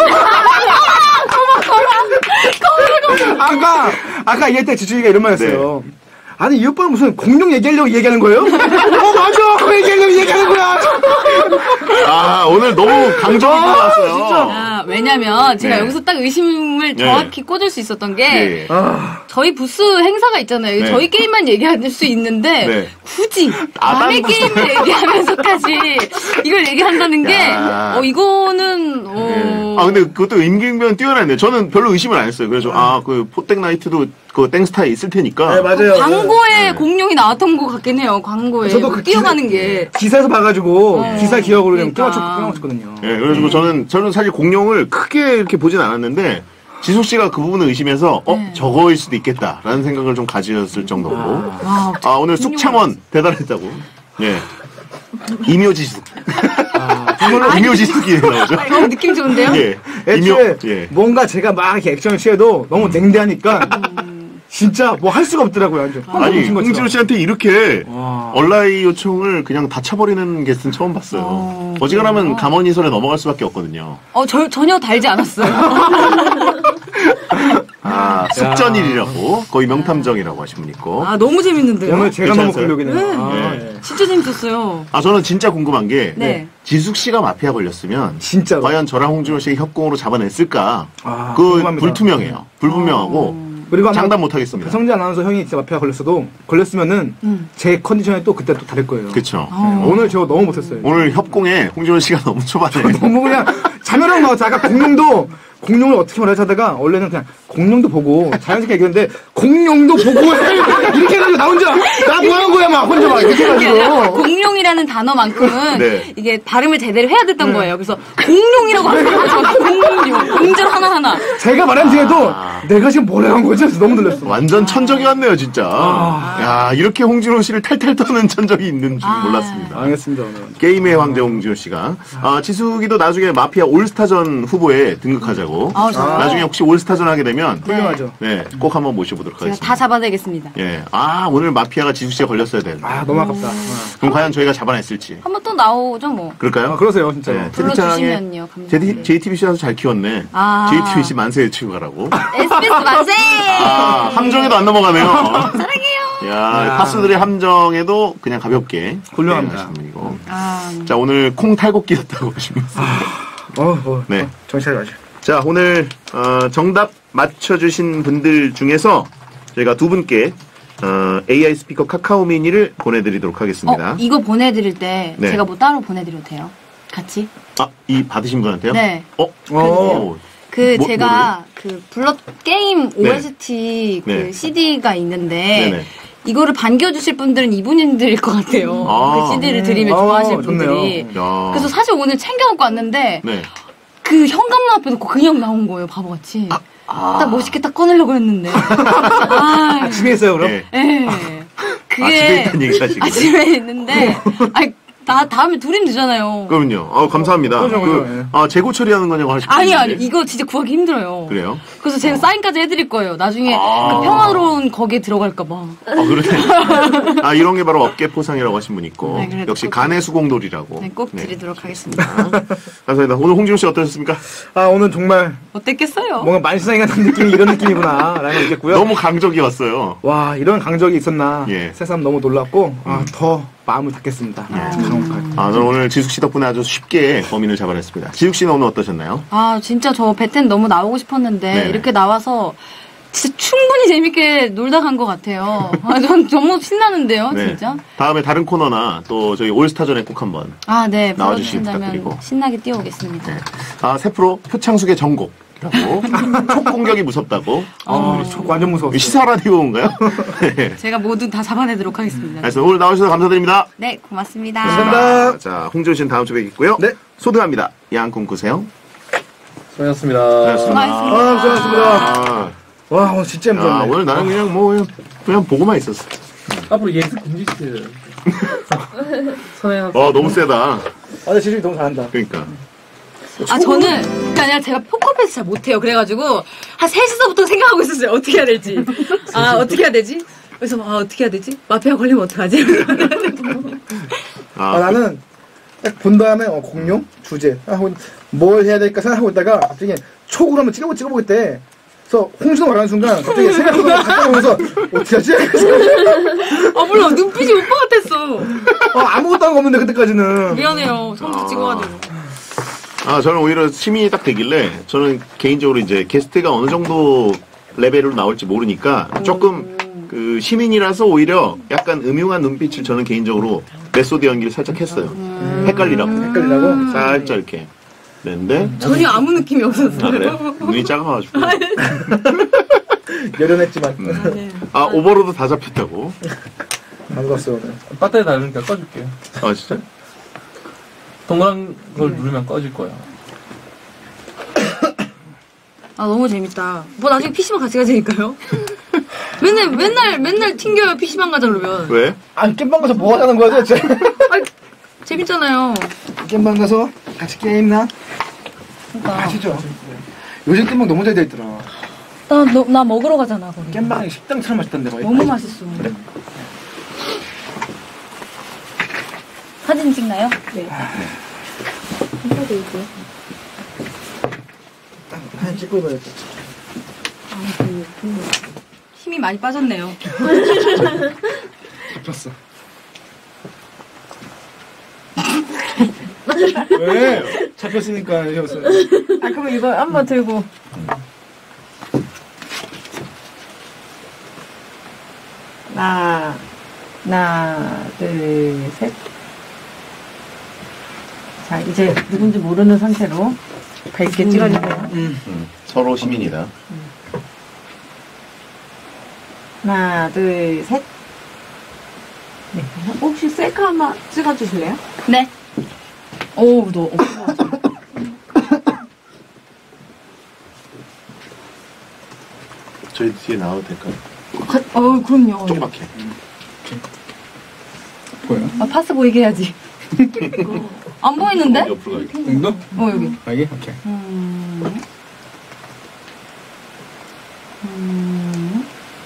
아까 아까 얘기할 때 지주이가 이런 말 했어요. 네. 아니 이 오빠는 무슨 공룡 얘기하려고 얘기하는 거예요? 어 맞아 그 얘기하려고 얘기하는 거야. 아, 오늘 너무 강적이 아, 나왔어요. 진짜. 아, 왜냐면 제가 네. 여기서 딱 의심을 네. 정확히 꽂을 수 있었던 게 예. 아, 저희 부스 행사가 있잖아요. 네. 저희 게임만 얘기할 수 있는데 네. 굳이 아, 남의 다른 부스. 게임을 얘기하면서까지 이걸 얘기한다는 게 야. 어, 이거는 어... 네. 아, 근데 그것도 임기응변 뛰어났네. 저는 별로 의심을 안 했어요. 그래서, 아, 그, 포땡 나이트도 그 땡스타에 있을 테니까. 네 맞아요. 광고에 네. 공룡이 나왔던 것 같긴 해요. 광고에 저도 그 뛰어가는 기사, 게. 기사에서 봐가지고 어, 기사 기억으로 그냥 그러니까. 껴맞췄 껴맞췄거든요. 예, 그래가지고 저는, 저는 사실 공룡을 크게 이렇게 보진 않았는데, 지숙 씨가 그 부분을 의심해서, 어, 네. 저거일 수도 있겠다라는 생각을 좀 가졌을 정도고. 와, 아, 오늘 쑥창원 대단했다고. 예. 이묘지숙. 정말로 이묘지숙이 나오죠. 아, 이거 느낌 좋은데요? 예. 애초에 예. 뭔가 제가 막 이렇게 액션을 취해도 너무 냉대하니까 진짜 뭐 할 수가 없더라고요. 완전. 아니, 미친 것처럼. 홍진호 씨한테 이렇게 와. 얼라이 요청을 그냥 다 차버리는 게스트는 처음 봤어요. 어, 어지간하면 그래요? 감언이설에 넘어갈 수밖에 없거든요. 어, 저, 전혀 달지 않았어요. 아, 숙전일이라고 거의 명탐정이라고 하신 분 있고. 아, 너무 재밌는데요? 오늘 제가 너무 괜찮았어요? 끌려기네요. 아, 네. 예. 진짜 재밌었어요. 아, 저는 진짜 궁금한 게 네. 지숙 씨가 마피아 걸렸으면 진짜로. 과연 저랑 홍진호 씨의 협공으로 잡아냈을까? 아, 그 궁금합니다. 불투명해요. 불분명하고 그리고 아마 장담 못 하겠습니다. 배성재 아나운서 형이 진짜 마피아 걸렸어도 걸렸으면은 음. 제 컨디션이 또 그때 또 다를 거예요. 그쵸. 어. 오늘 저 너무 못했어요. 오늘 협공에 홍진호 씨가 너무 초반에 너무 그냥 자멸하고 나왔어. 아까 공룡도 공룡을 어떻게 말하지 하다가 원래는 그냥 공룡도 보고 자연스럽게 얘기했는데 공룡도 보고 해 이렇게 해가지고 나 혼자 나 뭐하는 거야 막 혼자 막 이렇게 그게 아니라 해가지고 공룡이라는 단어만큼은 네. 이게 발음을 제대로 해야 됐던 거예요. 그래서 공룡이라고 하는 공룡, 공절 하나하나. 제가 말한 뒤에도 아. 내가 지금 뭐라 한 거지? 그래서 너무 놀랐어. 완전 천적이 왔네요, 진짜. 야, 이렇게 홍진호 씨를 탈탈 떠는 천적이 있는 줄 아. 몰랐습니다. 알겠습니다 오늘. 게임의 황제 홍진호 씨가. 아, 지숙이도 나중에 마피아 올스타전 후보에 등극하자고. 아, 좋아요. 나중에 혹시 올스타전 하게 되면. 훌륭하죠. 네, 꼭 한번 모셔보도록 제가 하겠습니다. 다 잡아내겠습니다. 예. 아, 오늘 마피아가 지숙 씨가 걸렸어야 되는데. 아 너무 아깝다. 그럼 과연 저희가 잡아냈을지. 한번 또 나오죠, 뭐. 그럴까요? 아, 그러세요 진짜. 네, 불러주시면요, 감사합니다. 제이티비씨 와서 잘 키웠네. 아. 제이티비씨 만세 치고 가라고. 에스비에스 만세! 아, 함정에도 안 넘어가네요. 사랑해요. 야, 야. 파수들의 함정에도 그냥 가볍게. 훌륭합니다. 하시는 분이고. 아, 자, 오늘 콩 탈곡기였다고 하시면서. 어, 어, 네. 어, 정신 차려야지. 자, 오늘, 어, 정답 맞춰주신 분들 중에서 저희가 두 분께 어, 에이아이 스피커 카카오 미니를 보내드리도록 하겠습니다. 어, 이거 보내드릴 때 네. 제가 뭐 따로 보내드려도 돼요? 같이? 아, 이 받으신 분한테요? 네. 어? 어. 그 뭐- 제가 그 블러 게임 오에스티 그 네. 씨디가 있는데 네네. 이거를 반겨주실 분들은 이분들일 것 같아요. 아. 그 씨디를 드리면 음. 좋아하실 어, 분들이. 좋네요. 야. 그래서 사실 오늘 챙겨놓고 왔는데 네. 그 현관문 앞에 놓고 그냥 나온 거예요, 바보같이. 딱 멋있게 딱 꺼내려고 했는데. 아, 집에 있어요, 그럼? 네. 예. 아, 그게 집에 있다는 얘기 하시고. 아, 집에 있는데. 아니, 나 다음에 둘이면 되잖아요. 그럼요. 아, 감사합니다. 그죠, 그죠, 예. 그, 아, 재고 처리하는 거냐고 하시고. 아니, 아니, 이거 진짜 구하기 힘들어요. 그래요? 그래서 제가 사인까지 해드릴 거예요. 나중에 아. 그 평화로운 거기에 들어갈까봐. 아, 그러네. 아, 이런 게 바로 업계 포상이라고 하신 분 있고. 네, 그래도 역시 꼭- 간의 수공돌이라고. 네, 꼭 네. 드리도록 하겠습니다. 감사합니다. 오늘 홍진호 씨 어떠셨습니까? 아, 오늘 정말 어땠겠어요? 뭔가 만신상이 같은 느낌이 이런 느낌이구나. 라는 걸 느꼈고요. 너무 강적이었어요. 와, 이런 강적이 있었나. 예. 새삼 너무 놀랐고, 아, 더 마음을 닫겠습니다. 강욱하게. 아, 저는 오늘 지숙 씨 덕분에 아주 쉽게 범인을 잡아냈습니다. 지숙 씨는 오늘 어떠셨나요? 아, 진짜 저 배텐 너무 나오고 싶었는데, 네네. 이렇게 나와서 진짜 충분히 재밌게 놀다 간 것 같아요. 아, 전 너무 신나는데요, 네. 진짜. 다음에 다른 코너나 또 저희 올스타전에 꼭 한번. 아, 네. 나와주시기 불러주신다면 부탁드리고. 신나게 뛰어오겠습니다. 아, 새 프로 표창숙의 정곡이라고. 촉 공격이 무섭다고. 아, 저 완전 무서웠어요. 시사 라디오인가요? 네. 제가 모두 다 잡아내도록 하겠습니다. 그래서 오늘 나오셔서 감사드립니다. 네, 고맙습니다. 감사합니다. 자, 홍조 씨는 다음 주에 뵙겠고요. 네. 소등합니다. 양꿈 꾸세요. 수고하셨습니다. 수고하셨습니다. 아, 고생하셨습니다. 아, 와, 오늘 진짜 아, 힘들었네. 오늘 나는 그냥 뭐, 그냥, 그냥 보고만 있었어. 앞으로 예습 금지시켜요. 선행 어, 너무 세다. 아, 근데 지숙이 너무 잘한다. 그러니까. 아, 저는, 그게 아니라 제가 포커페이스 잘 못해요. 그래가지고, 한 세 시서부터 생각하고 있었어요. 어떻게 해야 될지. 아, 어떻게 해야 되지? 그래서, 아, 어떻게 해야 되지? 마피아 걸리면 어떡하지? 아, 나는 딱 본 다음에 어, 공룡 주제 아, 하고 뭘 해야 될까 생각하고 있다가 갑자기 촉으로 한번 찍어보 찍어보겠대. 그래서 홍신호 말하는 순간 갑자기 생각하고 잠깐 보면서 어떻게 하지? 아, 몰라. 눈빛이 오빠 같았어. 어, 아무것도 한 거 없는데 그때까지는. 미안해요. 처음부터 찍어가지고. 아, 저는 오히려 시민이 딱 되길래, 저는 개인적으로 이제 게스트가 어느 정도 레벨로 나올지 모르니까, 조금, 그, 시민이라서 오히려 약간 음흉한 눈빛을 저는 개인적으로 메소드 연기를 살짝 했어요. 헷갈리라고. 헷갈리라고? 살짝 이렇게. 그랬는데, 전혀 아무 느낌이 없었어요. 아, 그래요? 눈이 작아가지고. 여련했지만 아, 오버로드 다 잡혔다고. 안 봤어 오늘. 배터리 닳으니까 꺼줄게요. 아, 진짜? 동그란 걸 누르면 꺼질 거예요. 아, 너무 재밌다. 뭐 나중에 피시방 같이 가자니까요. 맨날, 맨날, 맨날 튕겨요. 피시방 가자 그러면. 왜? 아니 겜방 가서 뭐 하자는 거야 도대체? 아, 재밌잖아요. 겜방 가서 같이 게임나? 그러니까. 아시죠? 요즘 겜방 너무 잘 돼 있더라. 나, 너, 나 먹으러 가잖아, 거기. 겜방이 식당처럼 맛있던데 거의. 너무 맛있어. 사진 찍나요? 네. 한 찍고 입어야겠다. 힘이 많이 빠졌네요. 잡혔어. 왜? 잡혔으니까 이제 없어. 아, 그럼 이거 한번 들고. 하나, 하나, 둘, 셋. 자, 이제 누군지 모르는 상태로 밝게 찍어주세요. 음, 서로 시민이다. 하나, 둘, 셋. 네. 혹시 셀카 한번 찍어주실래요? 네. 오, 너, 어, 저희 뒤에 나와도 될까요? 어, 그럼요. 조그맣게. 보여? 아, 파스 보이게 해야지. 안 보이는데? 옆으로 갈게. 응도? 어, 여기. 여기? 오케이. 음. 음.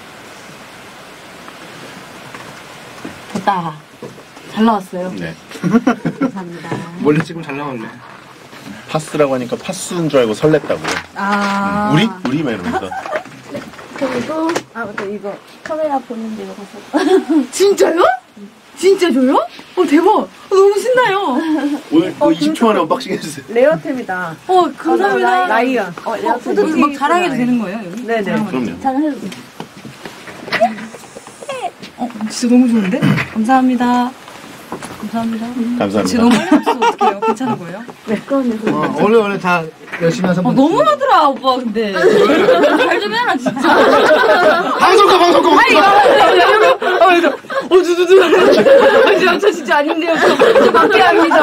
됐다. 잘 나왔어요. 네. 감사합니다. 원래 찍으면 잘 나올래. 파스라고 하니까 파스인 줄 알고 설렜다고. 아. 우리? 우리? 막 이러면서. 그리고 아 맞다 이거 카메라 보는 데로 가서 진짜요? 진짜 줘요? 어 대박. 어, 너무 신나요. 오늘 그 이십 초 안에 언박싱 해주세요. 레어템이다. 어 감사합니다. 라이언. 어 어, 레어템 푸드 막 자랑해도 되는 거예요 여기? 네네. 자랑해도 그럼요. 잘해도 돼. 어, 진짜 너무 좋은데? 감사합니다. 감사합니다. 진짜 감사합니다. 너무 빨리 없어. 어떡해요? 괜찮은 거예요? 매끄러운데서 어, 원래 원래 다 열심히 하서 어, 너무 하더라, 오빠, 근데. 잘 좀 해라, 진짜. 방송가 방송가 아니, 어, 이거, 어, 두두두. 저, 저 진짜 아닌데요. 저 밖에 아닙니다.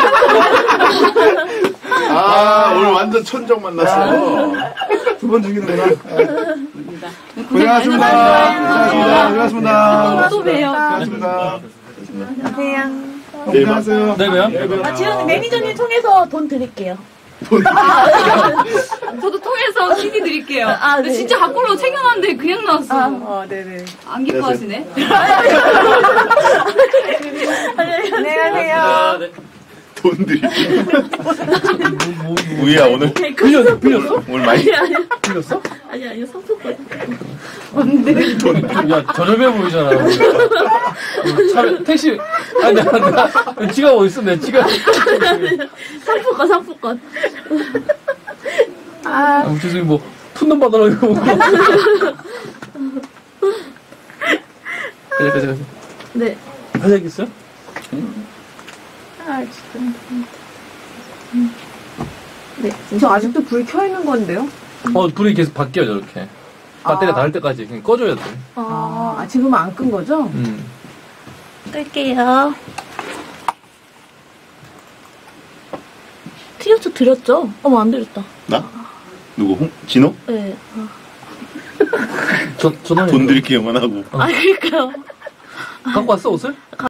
아 오늘 완전 천정 만났어. 두 번 죽이는구나. 고생하셨습니다. 고생하셨습니다. 고생하셨습니다. 또 봬요. 고생하셨습니다. 안녕. 고생하세요. 네, 왜요? 아 지금 매니저님 통해서 돈 드릴게요. 저도 통해서 씨디 드릴게요. 아, 근데 네. 진짜 갖고로 챙겨놨는데 그냥 나왔어. 아. 어, 네네. 안 기뻐하시네. 안녕하세요. 아, 네. 돈들이. 우이야 오늘 빌렸어? 빌렸어? 오늘 많이 빌렸어? 아니 아니 상품권. 야, 저렴해 보이잖아. 차, 택시, 아니, 나, 나, 나 지갑 어딨어, 내 지갑. 상품권 상품권. 아, 죄송해요, 뭐, 푼돈 받으라고. 가자, 가자, 가자. 네. 할 얘기 있어요? 아 진짜. 네. 저 아직도 불 켜 있는 건데요? 어, 불이 계속 바뀌어, 저렇게. 배터리가 닳을 때까지 그냥 꺼줘야 돼. 아, 아, 지금 안 끈 거죠? 음. 끌게요. 티셔츠 드렸죠? 어머 안 드렸다. 나? 누구? 홍? 진호? 네. 아, 저, 전화 돈 드릴게요만 하고. 아 그러니까요. 갖고 왔어, 옷을?